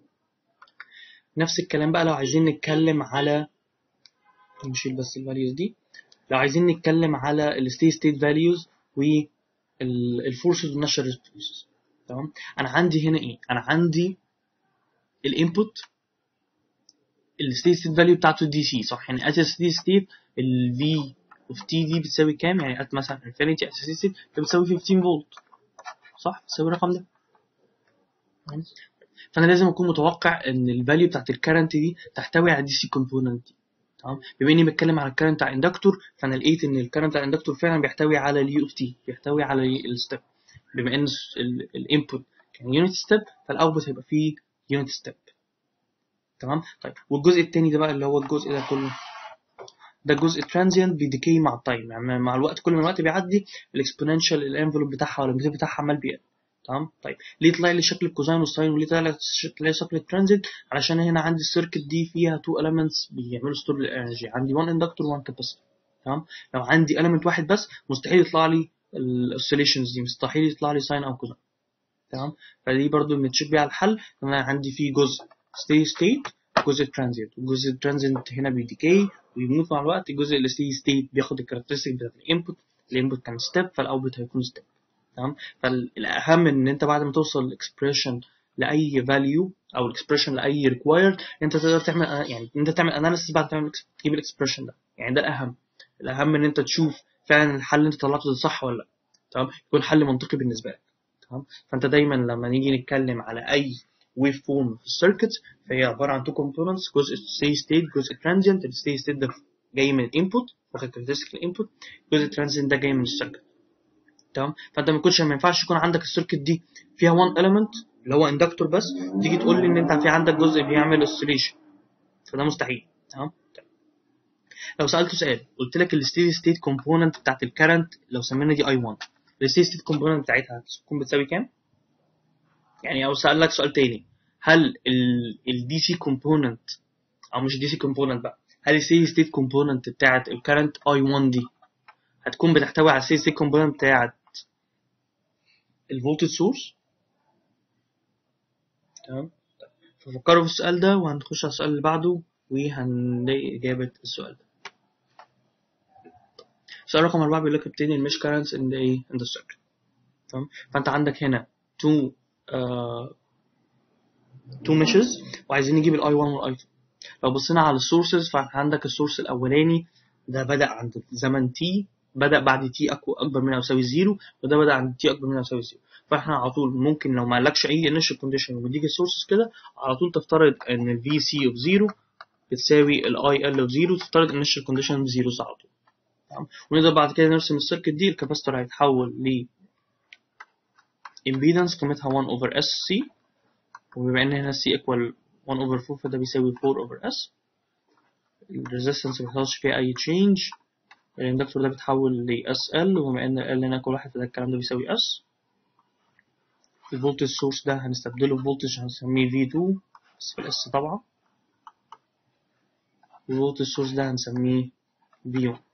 نفس الكلام بقى لو عايزين نتكلم على نشيل بس الفاليوز دي لو عايزين نتكلم على الستي ستيت فاليوز والفورسز والناتشرال ريسبونسز. تمام. انا عندي هنا ايه؟ انا عندي الانبوت الستي ستيت فاليو بتاعته دي سي صح؟ يعني ات ستي ستيت الفي اوف تي دي بتساوي كام؟ يعني ات مثلا انفينيتي ات ستي ستيت بتساوي خمستاشر فولت صح؟ بتساوي الرقم ده. فانا لازم اكون متوقع ان الفاليو بتاعت الكرنت دي تحتوي على دي سي كومبوننت دي. تمام. بما اني بتكلم على الكرنت بتاع اندكتور فانا لقيت ان الكرنت بتاع الاندكتور فعلا بيحتوي على اليو اوف تي، بيحتوي على الستيب. بما ان الانبوت كان يونت ستيب فالاوتبوت هيبقى فيه يونت ستيب. تمام. طيب والجزء الثاني ده بقى اللي هو الجزء ده كله ده جزء ترانزيانت بيديكي مع التايم، يعني مع الوقت كل ما الوقت بيعدي الاكسبوننشال الانفلوب بتاعها ولا الجزء بتاعها عمال بيقل. تمام. طيب ليه طلع لي شكل الكوزاين والساين وليه طلع لي شكل الترانزيت؟ علشان هنا عندي السيركت دي فيها تو elements بيعملوا ستور للانرجي، عندي one اندكتور وان كاباسيتور. تمام. لو عندي element واحد بس مستحيل يطلع لي الاوسيليشنز دي، مستحيل يطلع لي ساين او كوزاين. تمام. فدي برضو بنتشيك بيها على الحل. انا عندي فيه جزء ستي ستيت جزء ترانزيت، والجزء الترانزيت هنا بيديكي ويموت مع الوقت. الجزء اللي ستي ستيت بياخد الكاركترستيك بتاعت الانبوت، الانبوت كان ستيب فالاوتبوت هيكون ستيب. تمام. فالاهم ان انت بعد ما توصل الاكسبريشن لاي فاليو او الاكسبريشن لاي ريكوايرد انت تقدر تعمل يعني انت تعمل اناليسيس بعد تعمل تجيب الاكسبريشن ده. يعني ده الاهم الاهم ان انت تشوف فعلا الحل اللي انت طلعته ده صح ولا لا. تمام. يكون حل منطقي بالنسبه لك. تمام. فانت دايما لما نيجي نتكلم على اي ويف فورم في السيركت فهي عباره عن تو كومبوننتس، جزء ستي ستيت جزء ترانزيانت. الستي ستيت ده جاي من الانبوت واخد كاركترستيك الانبوت، الجزء الترانزيانت ده جاي من السيركت. تمام. فانت ما يكونش ما ينفعش يكون عندك السيركت دي فيها وان element اللي هو اندكتور بس تيجي تقول لي ان انت في عندك جزء بيعمل اوسيليشن، فده مستحيل. تمام. لو سالته سؤال قلت لك الستيدي ستيت كومبوننت بتاعت الكرنت لو سمينا دي اي واحد الستيدي ستيت كومبوننت بتاعتها هتكون بتساوي كام؟ يعني او سال لك سؤال تاني، هل الدي سي كومبوننت او مش دي سي كومبوننت بقى، هل الستيدي ستيت كومبوننت بتاعت الكرنت اي واحد دي هتكون بتحتوي على الستيدي ستيت كومبوننت بتاعت الفولتج سورس؟ تمام. ففكروا في السؤال ده وهنخش على السؤال اللي بعده وهنلاقي إجابة السؤال ده. السؤال رقم أربعة بيقول لك obtain الميش currents in the in the circuit. تمام. فأنت عندك هنا two uh, two meshes وعايزين نجيب الاي واحد والاي اتنين. لو بصينا على السورسز فعندك السورس الأولاني ده بدأ عند زمن t، بدأ بعد t أكبر من أو يساوي زيرو، وده بدأ عند t أكبر من أو يساوي زيرو. فاحنا على طول ممكن لو ما قالكش اي initial condition ومديك السورسز كده على طول تفترض ان ال في سي of زيرو بتساوي ال اي ال of زيرو، تفترض initial condition بزيرو على طول. تمام. ونقدر بعد كده نرسم السيركت دي. الكاباستور هيتحول ل impedance قيمتها واحد over اس سي، وبما ان هنا C equal واحد over four فده بيساوي four over s. الريزيستنس مبيحصلش فيها أي change. الاندكتور ده بيتحول ل اس ال، وبما ان ال هنا كل واحد فده الكلام ده بيساوي s. الفولتج سورس ده هنستبدله بفولتج هنسميه في تو بس في الاس طبعا. الفولتج سورس ده هنسميه في واحد.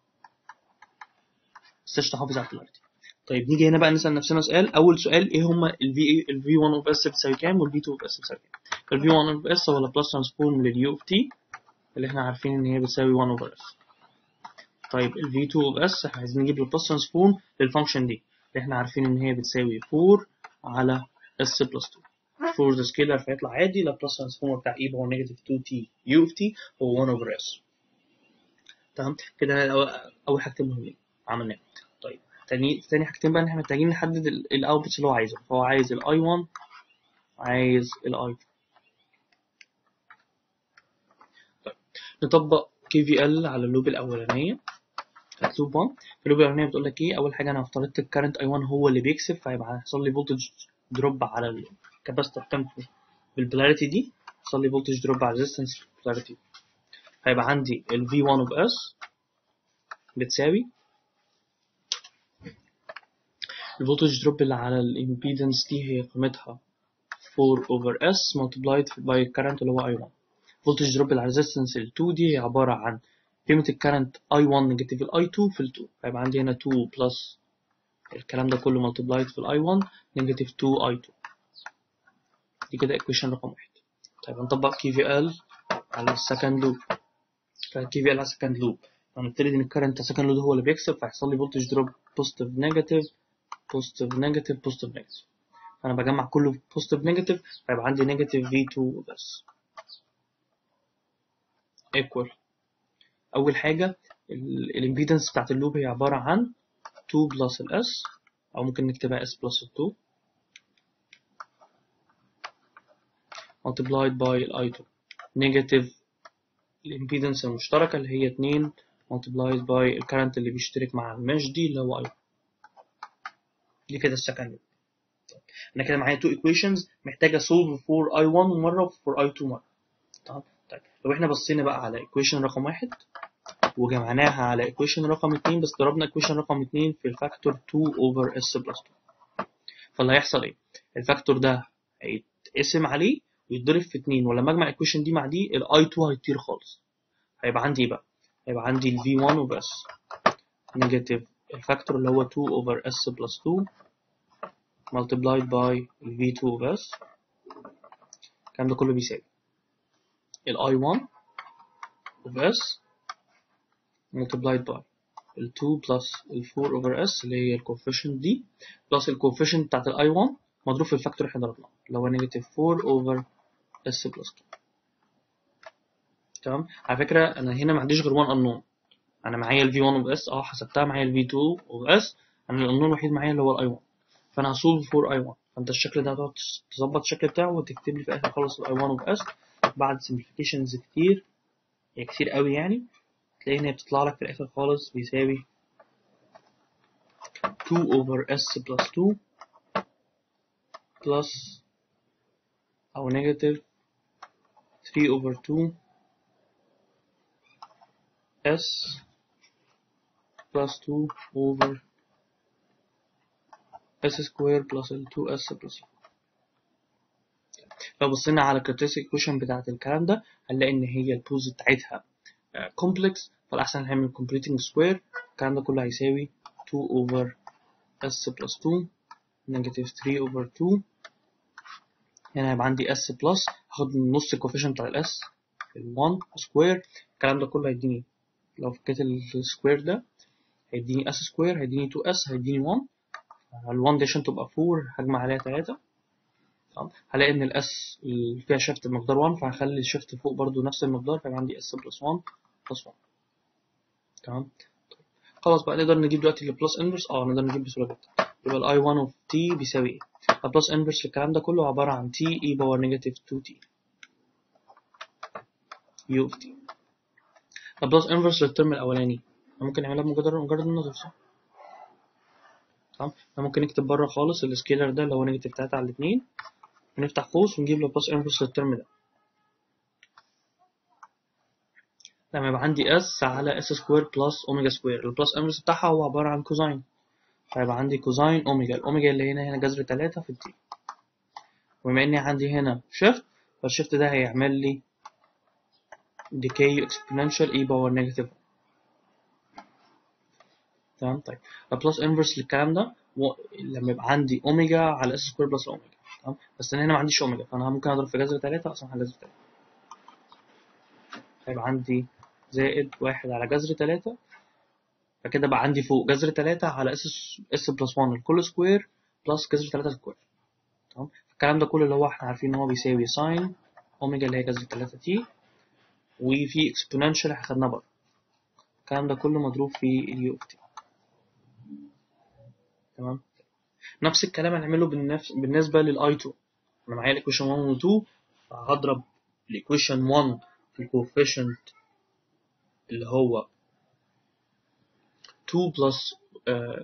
بس تحافظ على البولاريتي. طيب نيجي هنا بقى نسأل نفسنا سؤال. أول سؤال إيه هما ال في ال في واحد of S بتساوي كام وال في تو of S بتساوي كام؟ ال في واحد of S هو لابلاس ترانسفورم لل U of T اللي إحنا عارفين إن هي بتساوي واحد over S. طيب ال في تو of S إحنا عايزين نجيب لابلاس ترانسفورم للفانكشن دي اللي إحنا عارفين إن هي بتساوي four على S plus two. four ده سكيلر فيطلع عادي. لابلاس ترانسفورم بتاع E هو نيجاتيف two T U of T هو واحد over S. تمام كده أول حاجتين مهمين عملناها. طيب تاني تاني حاجتين بقى ان احنا محتاجين نحدد الاوتبوتس اللي هو عايزه. فهو عايز الاي واحد عايز الاي اتنين. طيب نطبق كي في ال على اللوب الاولانيه بتاعت لوب واحد. في اللوب الاولانيه بتقول لك ايه؟ اول حاجه انا افترضت الكارنت اي واحد هو اللي بيكسب، فهيبقى هيحصل لي فولتج دروب على الكاباستور بتاعته بالبولاريتي دي، هيحصل لي فولتج دروب على الريزستنس بالبولاريتي. هيبقى عندي ال في واحد of S بتساوي الفولتج دروب اللي على الامبيدنس دي هي قيمتها four over S multiplied by current اللي هو اي واحد. voltage drop على resistance ال two دي هي عبارة عن قيمة الكرنت اي واحد نيجاتيف ال اي تو في ال two. هيبقى عندي هنا two plus الكلام ده كله multiplied في ال اي واحد نيجاتيف two اي تو. دي كده equation رقم واحد. طيب هنطبق كي في ال على السكند لوب. كي في ال على السكند لوب هنفترض ان الكرنت السكند لوب هو اللي بيكسب، فهيحصل لي voltage drop positive negative positive negative positive negative. انا بجمع كله بوزيتيف نيجاتيف فيبقى عندي نيجاتيف في تو بس ايكوال. اول حاجه الامبيدنس بتاعت اللوب هي عباره عن two بلس الاس او ممكن نكتبها s بلس two multiplied by الاي تو نيجاتيف الامبيدنس المشتركه اللي هي اتنين multiplied by الكرنت اللي بيشترك مع المش دي اللي هو اي. دي كده السكند لوب. انا كده معايا two equations محتاجه solve for اي واحد مره for اي تو مره. طيب طيب لو احنا بصينا بقى على equation رقم واحد وجمعناها على equation رقم اتنين بس ضربنا equation رقم اتنين في الفاكتور two over s plus two، فاللي هيحصل ايه؟ الفاكتور ده هيتقسم عليه ويتضرب في اتنين، ولما اجمع equation دي مع دي ال اي تو هيطير خالص. هيبقى عندي ايه بقى؟ هيبقى عندي ال في واحد over s نيجاتيف الفاكتور اللي هو two over s plus two multiplied by ال في تو over s. الكلام ده كله بيساوي ال اي واحد over s multiplied by ال two plus ال four over s اللي هي الكوفيشنت دي plus الكوفيشنت بتاعت ال اي واحد مضروب في الفاكتور اللي احنا ضربناه اللي هو نيجاتيف four over s plus two. تمام. على فكرة أنا هنا ما عنديش غير one unknown. أنا معايا ال في واحد of s اه حسبتها، معايا ال في تو of s، أنا ال unknown الوحيد معايا اللي هو ال اي واحد، فأنا هsolve for اي واحد. فأنت الشكل ده هتقعد تظبط الشكل بتاعه وتكتب لي في الآخر خالص ال اي واحد of s بعد simplifications كتير يعني كتير قوي يعني تلاقي إن هي بتطلع لك في الآخر خالص بيساوي two over s plus two plus أو negative three over two s plus two over s square plus ال two s plus. لو بصينا على characteristic equation بتاعت الكلام ده هنلاقي إن هي البوز بتاعتها complex، فالأحسن نعمل completing square. الكلام ده كله هيساوي two over s plus two negative three over two. هنا هيبقى عندي s plus هاخد نص الكوفيشنت بتاع ال s ال one square. الكلام ده كله هيديني لو فكيت السكوير ده هيديني s square هيديني two s هيديني one. ال one دي عشان تبقى four هجمع عليها تلاتة. تمام. هلاقي ان ال s اللي فيها شيفت بمقدار one فهخلي الشيفت فوق برضو نفس المقدار فيبقى عندي s plus one plus one. تمام. خلاص بقى نقدر نجيب دلوقتي البلس انفرس. اه نقدر نجيب بسهوله جدا. يبقى الاي واحد اوف t بيساوي ايه؟ البلس انفرس الكلام ده كله عباره عن t e باور نيجاتيف two t u اوف t. البلس انفرس للترم الاولاني ممكن نعملها بمجرد مجرد النظر صح؟ تمام. ممكن نكتب بره خالص السكيلر ده اللي هو نيجاتيف تلاتة على اتنين ونفتح قوس ونجيب البلس انفرس للترم ده. لما يبقى عندي اس على اس سكوير بلس اوميجا سكوير، البلس انفرس بتاعها هو عبارة عن كوزاين، فيبقى عندي كوزاين اوميجا، الاوميجا اللي هنا هنا جذر تلاتة في التي. وبما اني عندي هنا شيفت، فالشيفت ده هيعمل لي decay exponential e باور نيجاتيف. تمام. طيب البلس انفرس للكلام ده و... لما يبقى عندي اوميجا على اس سكوير بلس اوميجا. تمام. بس انا هنا ما عنديش اوميجا، فانا ممكن اضرب في جذر تلاتة اصلا على جذر تلاتة، هيبقى عندي زائد واحد على جذر تلاتة، فكده بقى عندي فوق جذر تلاتة على اس اس بلس واحد الكل سكوير بلس جذر تلاتة سكوير. تمام. الكلام ده كله اللي هو احنا عارفين ان هو بيساوي ساين اوميجا اللي هي جذر تلاتة تي، وفي اكسبوننشال اخدناه بره. الكلام ده كله مضروب في اليو اوف تي. تمام. نفس الكلام هنعمله بالنفس بالنسبه للاي اتنين. انا معايا الايكويشن واحد و اتنين، فهضرب الايكويشن واحد في الكوفيشنت اللي هو اتنين بلس اتنين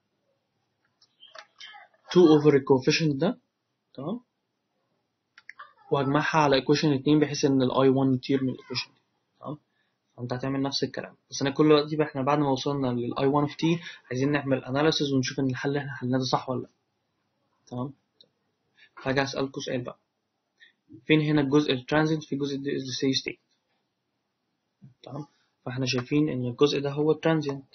اوفر الكوفيشنت ده. تمام. وهجمعها على ايكويشن اتنين بحيث ان الاي واحد يطير من الايكويشن دي. تمام. فانت هتعمل نفس الكلام، بس انا كل وقت احنا بعد ما وصلنا للاي واحد في تي عايزين نعمل اناليسيز ونشوف ان الحل اللي احنا حلناه ده صح ولا لا. تمام. هاجي اسالكوا سؤال بقى، فين هنا الجزء الترانزيت في جزء الستي ستيت؟ تمام. فاحنا شايفين ان الجزء ده هو الترانزيت،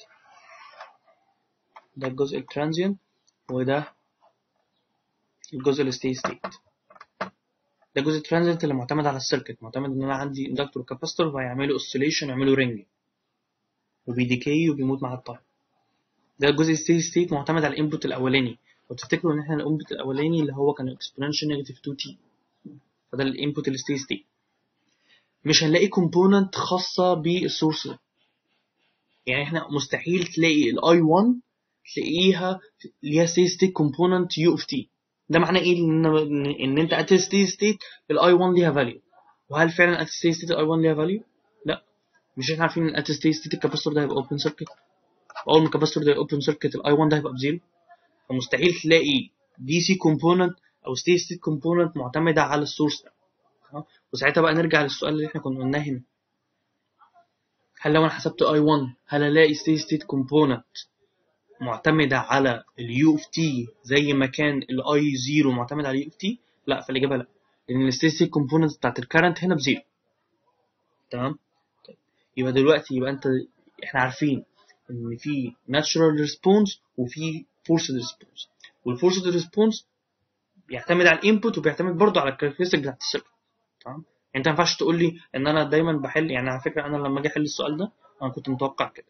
ده الجزء الترانزيت، وده الجزء الستي ستيت. ده الجزء الترانزيت اللي معتمد على السيركت، معتمد ان انا عندي اندكتور وكاباستور فهيعملوا اوسيليشن، يعملوا رينج وبيديكي وبيموت مع التايم. ده الجزء الستي ستيت معتمد على الانبوت الاولاني، وتفتكروا ان احنا الانبوت الاولاني اللي هو كان اكسبوننشال نيجاتيف اتنين تي، فده الانبوت الستي ستيت. مش هنلاقي كومبوننت خاصه بالسورس ده، يعني احنا مستحيل تلاقي الاي واحد تلاقيها ليها ستي ستيت كومبوننت يو اوف تي. ده معناه ايه؟ ان ان انت ات ستي ستيت الاي واحد ليها فاليو. وهل فعلا ات ستي ستيت الاي واحد ليها فاليو؟ لا. مش احنا عارفين ان ات ستي ستيت الكاباستور ده هيبقى اوبن سيركت، اول ما الكاباستور ده اوبن سيركت الاي واحد ده هيبقى بزيرو. فمستحيل تلاقي دي سي كومبوننت او ستي ستيت كومبوننت معتمده على السورس ده. وساعتها بقى نرجع للسؤال اللي احنا كنا قلناه هنا، هل لو انا حسبت اي واحد هل الاقي ستي ستيت كومبوننت معتمده على اليو اوف تي زي ما كان الاي صفر معتمد على اليو اوف تي؟ لا. فالاجابه لا، لان الستي ستيت كومبوننت بتاعت الكرنت هنا بزيرو. تمام. طيب. يبقى دلوقتي يبقى انت احنا عارفين ان في ناتشورال ريسبونس وفي فورسد ريسبونس، والفورسد ريسبونس بيعتمد على الانبوت وبيعتمد برضه على الكاركترستيك بتاعت السيركت. تمام. انت ما ينفعش تقول لي ان انا دايما بحل، يعني على فكره انا لما اجي احل السؤال ده انا كنت متوقع كده،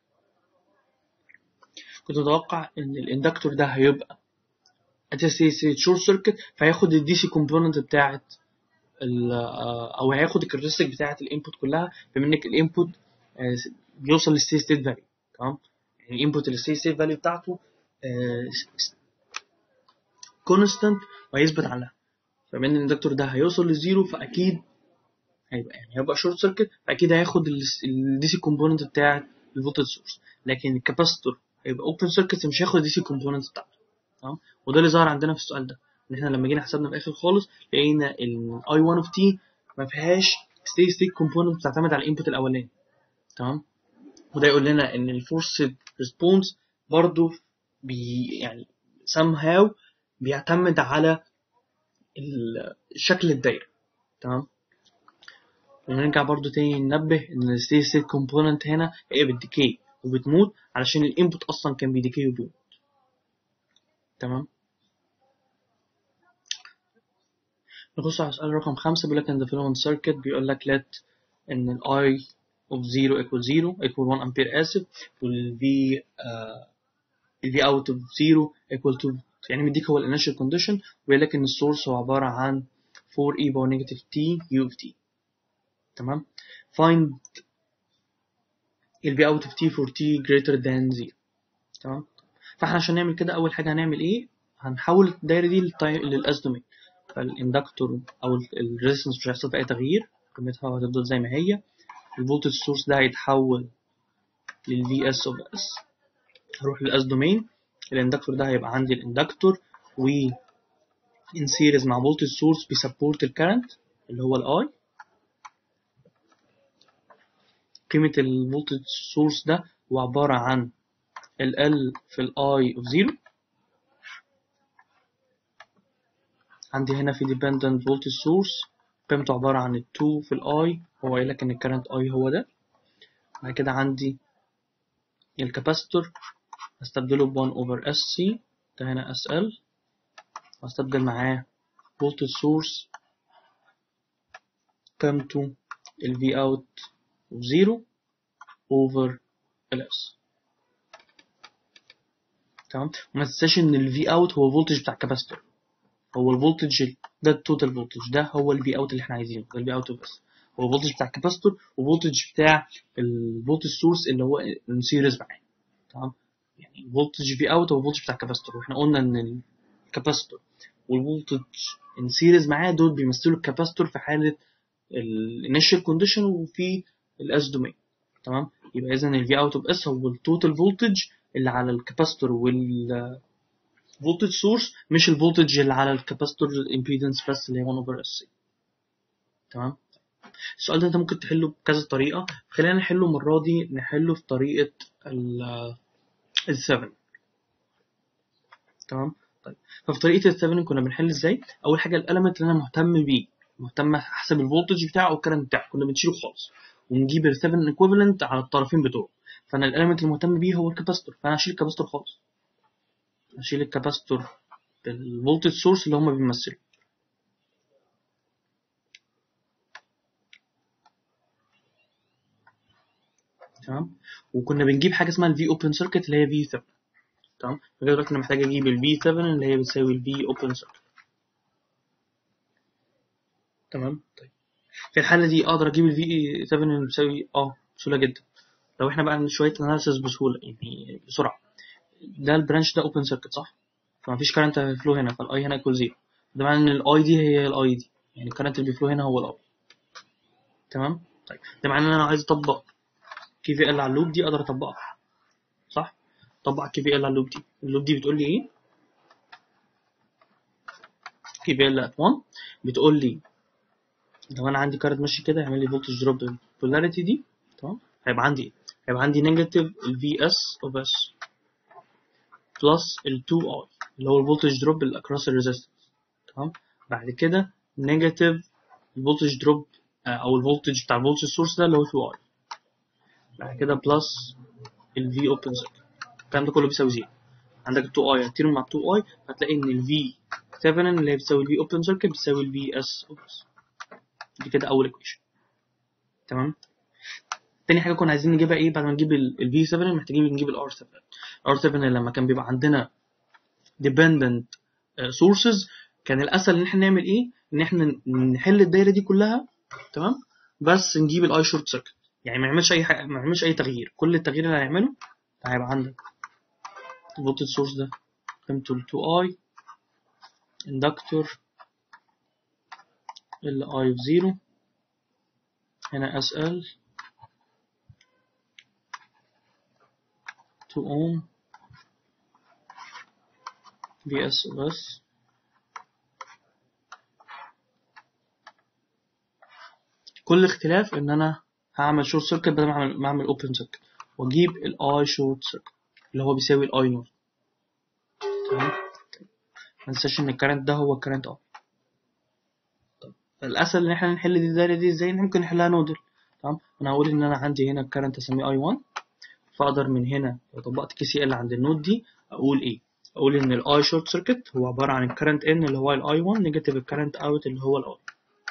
كنت متوقع ان الاندكتور ده هيبقى اتسيسي شورت سيركت فهياخد الدي سي كومبوننت بتاعت او هياخد الكاركترستيك بتاعت الانبوت كلها، بما ان الانبوت بيوصل للستي ستيت فاليو. تمام. يعني الانبوت الستي ستيت فاليو بتاعته كونستانت وهيثبت عليها، فبما ان الاندكتور ده هيوصل للزيرو فاكيد هيبقى يعني هيبقى شورت سيركت، فاكيد هياخد الدي سي كومبوننت بتاعت الفولتج سورس. لكن الكاباستور هيبقى اوبن سيركت مش هياخد الدي سي كومبوننت بتاعته. تمام. وده اللي ظهر عندنا في السؤال ده، ان احنا لما جينا حسبنا في الاخر خالص لقينا الاي واحد اوف تي ما فيهاش ستي ستيت كومبوننت بتعتمد على الانبوت الاولاني. تمام. وده يقول لنا ان الفورسد ريسبونس برضو بي يعني somehow بيعتمد على شكل الدايره. تمام. ونرجع برضو تاني ننبه ان الستي ستيت كومبوننت هنا هي بتديكي وبتموت علشان الانبوت اصلا كان بيديكي وبيموت. تمام. نخش على سؤال رقم خمسة، بيقول لك in the following circuit بيقول لك let ان ال I of zero equal zero equal one ampere آسف، وال V uh, ال V out of zero equal to، يعني مديك هو ال initial condition، وبيقول لك ان السورس هو عبارة عن four e power negative t u of t. تمام. find ال V out of t for t greater than zero. تمام. فاحنا عشان نعمل كده اول حاجة هنعمل ايه؟ هنحول الدايرة دي للاس دومين، فالاندكتور او الريزستنس مش هيحصل في اي تغيير، قيمتها هتفضل زي ما هي. الفولتج سورس ده هيتحول للفي اس اوف اس، هروح للاس دومين. الاندكتور ده هيبقى عندي الاندكتور و ان سيريز مع فولتج سورس بيسبورت الكرنت اللي هو الاي، قيمة الفولتج سورس ده هو عبارة عن ال L في ال I of zero. عندي هنا في dependent voltage source قيمته عبارة عن ال two في ال I، هو قايل لك إن الكرنت I هو ده. بعد كده عندي الكاباستور هستبدله ب one over S C، ده هنا S L، هستبدل معاه voltage source قيمته ال V out of zero over ال S. تمام. وما تنساش ان ال V out هو الفولتج بتاع الكاباستور، هو الفولتج ده التوتال فولتج، ده هو ال V out اللي احنا عايزينه، ده ال V out بس هو الفولتج بتاع الكاباستور وفولتج بتاع الفولتج سورس اللي هو سيريز معاه. تمام. يعني الفولتج V out هو الفولتج بتاع الكاباستور، واحنا قلنا ان الكاباستور والفولتج ان سيريز معاه دول بيمثلوا الكاباستور في حاله الانيشال كونديشن وفي الاس دومين. تمام. يبقى اذا ال V out of S هو التوتال فولتج اللي على الكاباستور والفولتج سورس، مش الفولتج اللي على الكاباستور امبيدنس بس اللي هي one over S. تمام. السؤال ده انت ممكن تحله بكذا طريقه، خلينا نحله المره دي نحله في طريقه ال سبعة. تمام. طيب ففي طريقه ال سبعة كنا بنحل ازاي؟ اول حاجه الاليمنت اللي انا مهتم بيه، مهتم احسب الفولتج بتاعه او الكرنت بتاعه، كنا بنشيله خالص ونجيب ال سبعة ايكويفالنت على الطرفين بتوعه. فانا الاليمنت المهتم بيه هو الكاباستور، فانا هشيل الكاباستور خالص، هشيل الكاباستور بالفولتج سورس اللي هما بيمثلوا. تمام. وكنا بنجيب حاجه اسمها الفي اوبن سيركت اللي هي في سبعة. تمام. فكده دلوقتي انا محتاج اجيب الفي سبعة اللي هي بتساوي الفي اوبن سيركت. تمام. طيب في الحاله دي اقدر اجيب الفي سبعة اللي بتساوي اه بسهوله جدا. لو احنا بقى شويه اناليسيس بسهوله يعني بسرعه، ده البرانش ده اوبن سيركت صح؟ فما فيش كارنت هيفلو هنا، فالاي هنا ايكوال زيرو. ده معناه ان الاي دي هي الاي دي، يعني الكارنت اللي بيفلو هنا هو الاي. تمام. طيب ده معناه ان انا عايز اطبق كي في ال على اللوب دي، اقدر اطبقها صح؟ طبق كي في ال على اللوب دي، اللوب دي بتقول لي ايه؟ كي في ال ات واحد بتقول لي لو انا عندي كارنت ماشي كده يعمل لي فولتج دروب بالبولاريتي دي. تمام. هيبقى عندي ايه؟ هيبقى عندي نيجاتيف الفي اس اوف اس بلس ال تو اي اللي هو الفولتج دروب الاكروس الريزيستنس. تمام. بعد كده نيجاتيف الفولتج دروب او الفولتج بتاع الفولتج سورس ده اللي هو تو اي. بعد كده بلس ال في اوبن سيركت. الكلام ده كله بيساوي زيرو. عندك ال تو اي هتطير مع ال تو اي، هتلاقي ان ال في سبعة اللي هي بتساوي ال في اوبن سيركت بتساوي ال في اس اوف اس. دي كده اول ايكويشن. تمام. تاني حاجه كنا عايزين نجيبها ايه بعد ما نجيب ال في سبعة؟ محتاجين نجيب ال ار سبعة. ار سبعة لما كان بيبقى عندنا dependent sources كان الاسهل ان احنا نعمل ايه؟ ان احنا نحل الدايره دي كلها. تمام. بس نجيب الاي شورت سيركت، يعني ما نعملش اي حاجه، ما نعملش اي تغيير. كل التغيير اللي هنعمله هيبقى عندك الفولتج سورس ده قيمته ال تو اي، اندكتور ال I of زيرو، هنا اس ال تو ohm في اس of S. كل اختلاف ان انا هعمل شورت سيركت بدل ما اعمل ما اعمل اوبن سيركت، واجيب الاي شورت سيركت اللي هو بيساوي الاي نور. تمام. ما ننساش ان الكرنت ده هو الكرنت ار. طب الاسهل ان احنا نحل دي الدايره دي ازاي؟ ممكن نحلها نودل. تمام. انا هقول ان انا عندي هنا الكرنت اسميه اي واحد، فاقدر من هنا لو طبقت كي سي ال عند النود دي اقول ايه؟ اقول ان الاي شورت سيركت هو عباره عن الكرنت ان اللي هو الاي واحد نيجاتيف الكرنت اوت اللي هو الاي.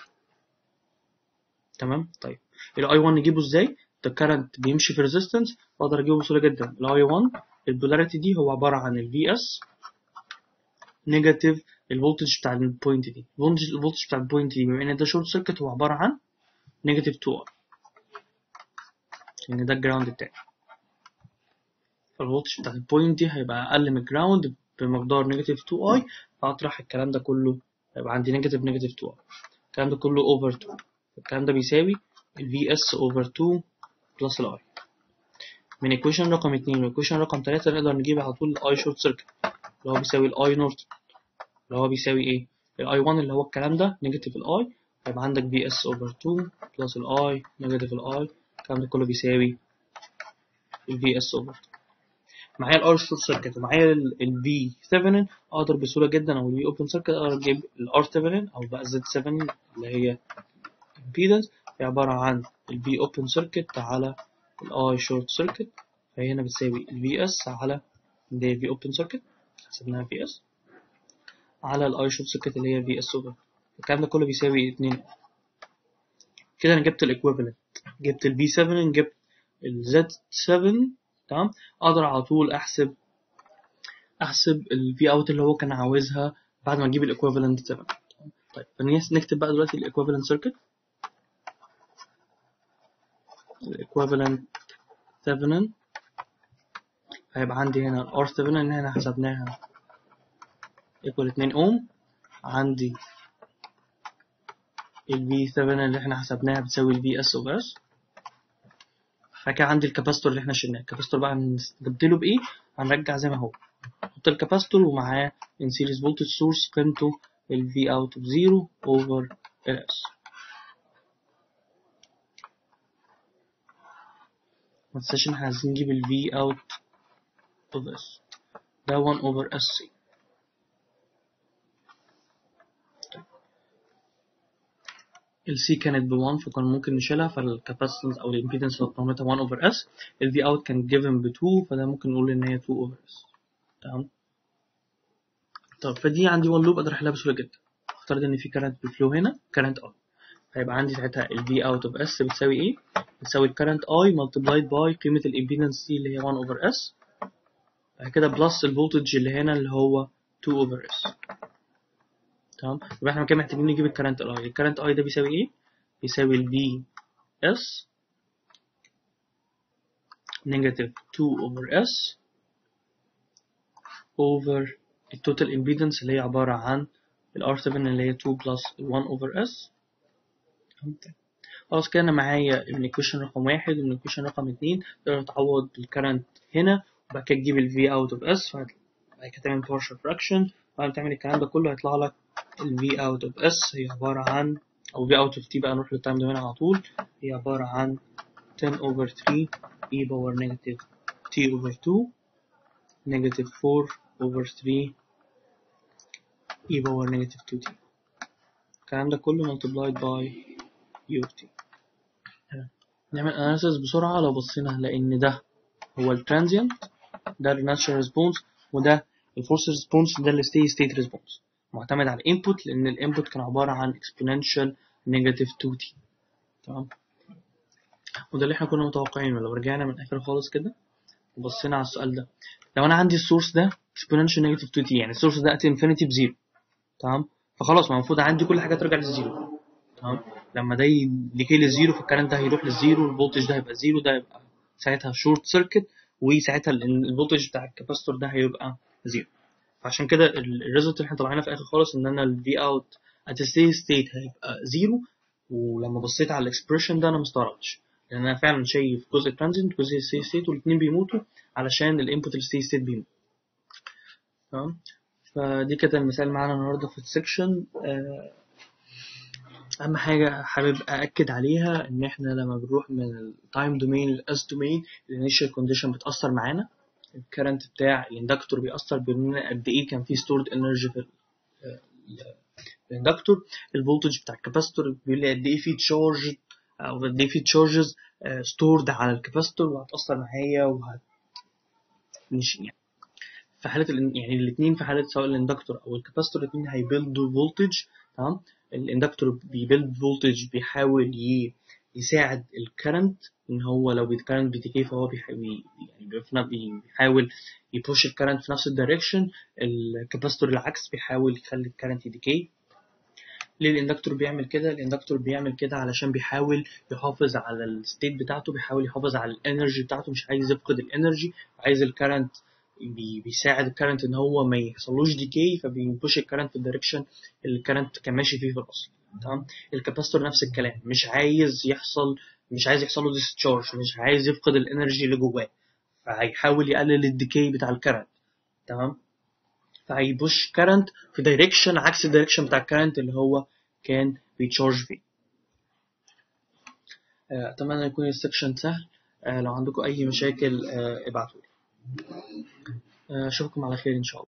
تمام. طيب الاي واحد نجيبه ازاي؟ ده الكرنت بيمشي في ريزيستنس، فاقدر اجيبه بسهوله جدا. الاي واحد البولاريتي دي هو عباره عن الفي اس نيجاتيف الفولتج بتاع البوينت دي. الفولتج بتاع البوينت دي بما ان ده شورت سيركت هو عباره عن نيجاتيف تو ار، لان ده الجراوند بتاعي. فالفولتج بتاع البوينت دي هيبقى اقل من الجراوند بمقدار نيجاتيف تو اي، فاطرح الكلام ده كله هيبقى عندي نيجاتيف نيجاتيف تو اي، الكلام ده كله اوفر اتنين. الكلام ده بيساوي ال في اس اوفر اتنين بلس الاي. من ايكويشن رقم اتنين وايكويشن رقم تلاتة نقدر نجيب على طول الاي شورت سيركت اللي هو بيساوي الاي نورت اللي هو بيساوي ايه؟ الاي واحد اللي هو الكلام ده نيجاتيف الاي، هيبقى عندك في اس اوفر اتنين بلس الاي نيجاتيف الاي، الكلام ده كله بيساوي ال في اس اوفر. معايا الار شورت سيركت ومعايا ال في ثيفنين، اقدر بسهوله جدا، او الفي اوبن سيركت اقدر اجيب الار ثيفنين او بقى زد سبعة اللي هي امبيدنس، هي عباره عن ال في اوبن سيركت على الاي شورت سيركت، فهي هنا بتساوي ال في اس على اللي هي في اوبن سيركت حسبناها في اس على الاي شورت سيركت اللي هي في اس اوفر. الكلام ده كله بيساوي اتنين. كده انا جبت الايكويفالنت، جبت ال في سبعة، جبت ال زد سبعة، تمام. اقدر على طول احسب احسب ال في اوت اللي هو كان عاوزها بعد ما اجيب الايكويفالنت سبعة. طيب نكتب بقى دلوقتي الايكويفالنت سيركت. الايكويفالنت سبعة هيبقى عندي هنا الار سبعة اللي احنا حسبناها ايكوال اتنين اوم، عندي ال في سبعة اللي احنا حسبناها بتساوي ال في اس اوفر اس. بعد كده عندي الكاباستور اللي احنا شلناه، الكاباستور بقى هنستبدله بايه؟ هنرجع زي ما هو، نحط الكاباستور ومعاه ان سيريز فولتج سورس قيمته ال في اوت اوف صفر اوفر ال اس. ما تنساش ان احنا عايزين نجيب ال في اوت اوف اس ده واحد اوفر اس سي. ال C كانت ب واحد فكان ممكن نشيلها، فالكاباسيتنس او الامبيدنس لو قيمتها واحد اوفر اس. ال V out كان given ب اتنين، فده ممكن نقول ان هي اتنين اوفر اس. تمام. طب فدي عندي one loop اقدر احلها بسهوله جدا. افترض ان في current بفلو هنا current I، هيبقى عندي ساعتها ال V out of S بتساوي ايه؟ بتساوي ال current I multiplied by قيمه الامبيدنس C اللي هي واحد اوفر اس، بعد كده بلس الفولتج اللي هنا اللي هو اتنين اوفر اس. تمام. يبقى احنا كده محتاجين نجيب الكرنت I. الكرنت I ده بيساوي ايه؟ بيساوي ال V S negative two over S over التوتال امبيدنس اللي هي عبارة عن ال R سبعة اللي هي اتنين plus واحد over S. خلاص كده أنا معايا من equation رقم واحد ومن equation رقم اتنين تقدر تعوض بالكرنت هنا، وبعد كده تجيب ال V out of S، وبعد كده تعمل partial fraction، وبعد تعمل الكلام ده كله هيطلع لك ال V out of S هي عبارة عن، أو V out of T بقى نروح للتايم دومين على طول، هي عبارة عن ten over three e power negative t over two negative four over three e power negative two t. الكلام ده كله multiplied by ut. نعمل analysis بسرعة. لو بصينا هنلاقي إن ده هو ال transient، ده ال natural response، وده ال forced response، ده ال steady state response معتمد على input، لأن ال input كان عبارة عن exponential negative two t. تمام. وده اللي احنا كنا متوقعينه. لو رجعنا من الآخر خالص كده وبصينا على السؤال ده، لو أنا عندي السورس ده exponential negative two t، يعني السورس ده at infinity بزيرو، تمام، فخلاص ما المفروض عندي كل حاجة ترجع للزيرو. تمام. لما ده يديكي للزيرو فالكلام ده هيروح للزيرو، الفولتج ده هيبقى زيرو، ده هيبقى ساعتها شورت سيركت، وساعتها الفولتج بتاع الكاباستور ده هيبقى زيرو. فعشان كده الريزلت اللي احنا طلعنا في الاخر خالص ان انا ال V out at a steady state هيبقى زيرو. ولما بصيت على الاكسبريشن ده انا مستغربتش، لان انا فعلا شايف جزء ترانزينت وجزء steady state، والاثنين بيموتوا علشان الانبوت الستيدي ستيت بيموت. تمام. فدي كانت المثال معانا النهارده في السكشن. اهم حاجه حابب ااكد عليها ان احنا لما بنروح من التايم دومين للاس دومين الانيشال كونديشن بتاثر معانا. الكرنت بتاع الاندكتور بيأثر بيقول قد ايه كان فيه ستورد انرجي في الاندكتور. الفولتج بتاع الكاباستور بيقول لي قد ايه فيه تشارج او قد ايه فيه تشارجز ستورد على الكاباستور، وهتأثر معايا وهت مش يعني في حاله يعني الاثنين، في حاله سواء الاندكتور او الكاباستور الاثنين هيبيلدوا فولتج. تمام. الاندكتور بيبيلد فولتج بيحاول يساعد الكرنت ان هو لو الكرنت بيديكي فهو بيحاول يعني بيحاول يبوش الكرنت في نفس الدايركشن. الكاباستور العكس بيحاول يخلي الكرنت يديكي. ليه الاندكتور بيعمل كده؟ الاندكتور بيعمل كده علشان بيحاول يحافظ على الستيت بتاعته، بيحاول يحافظ على الانرجي بتاعته، مش عايز يفقد الانرجي، عايز الكرنت بيساعد الكرنت ان هو ما يحصلوش ديكي، فبيبوش الكرنت في الدايركشن اللي الكرنت كان ماشي فيه في الاصل. تمام. الكاباستور نفس الكلام، مش عايز يحصل مش عايز يحصل له ديسشارج، مش عايز يفقد الانرجي اللي جواه، فهيحاول يقلل الديكي بتاع الكرنت. تمام. فهيبوش كرنت في دايركشن عكس الدايركشن بتاع الكرنت اللي هو كان بيتشارج فيه. أتمنى يكون السكشن سهل. لو عندكم أي مشاكل ابعتولي. أشوفكم على خير إن شاء الله.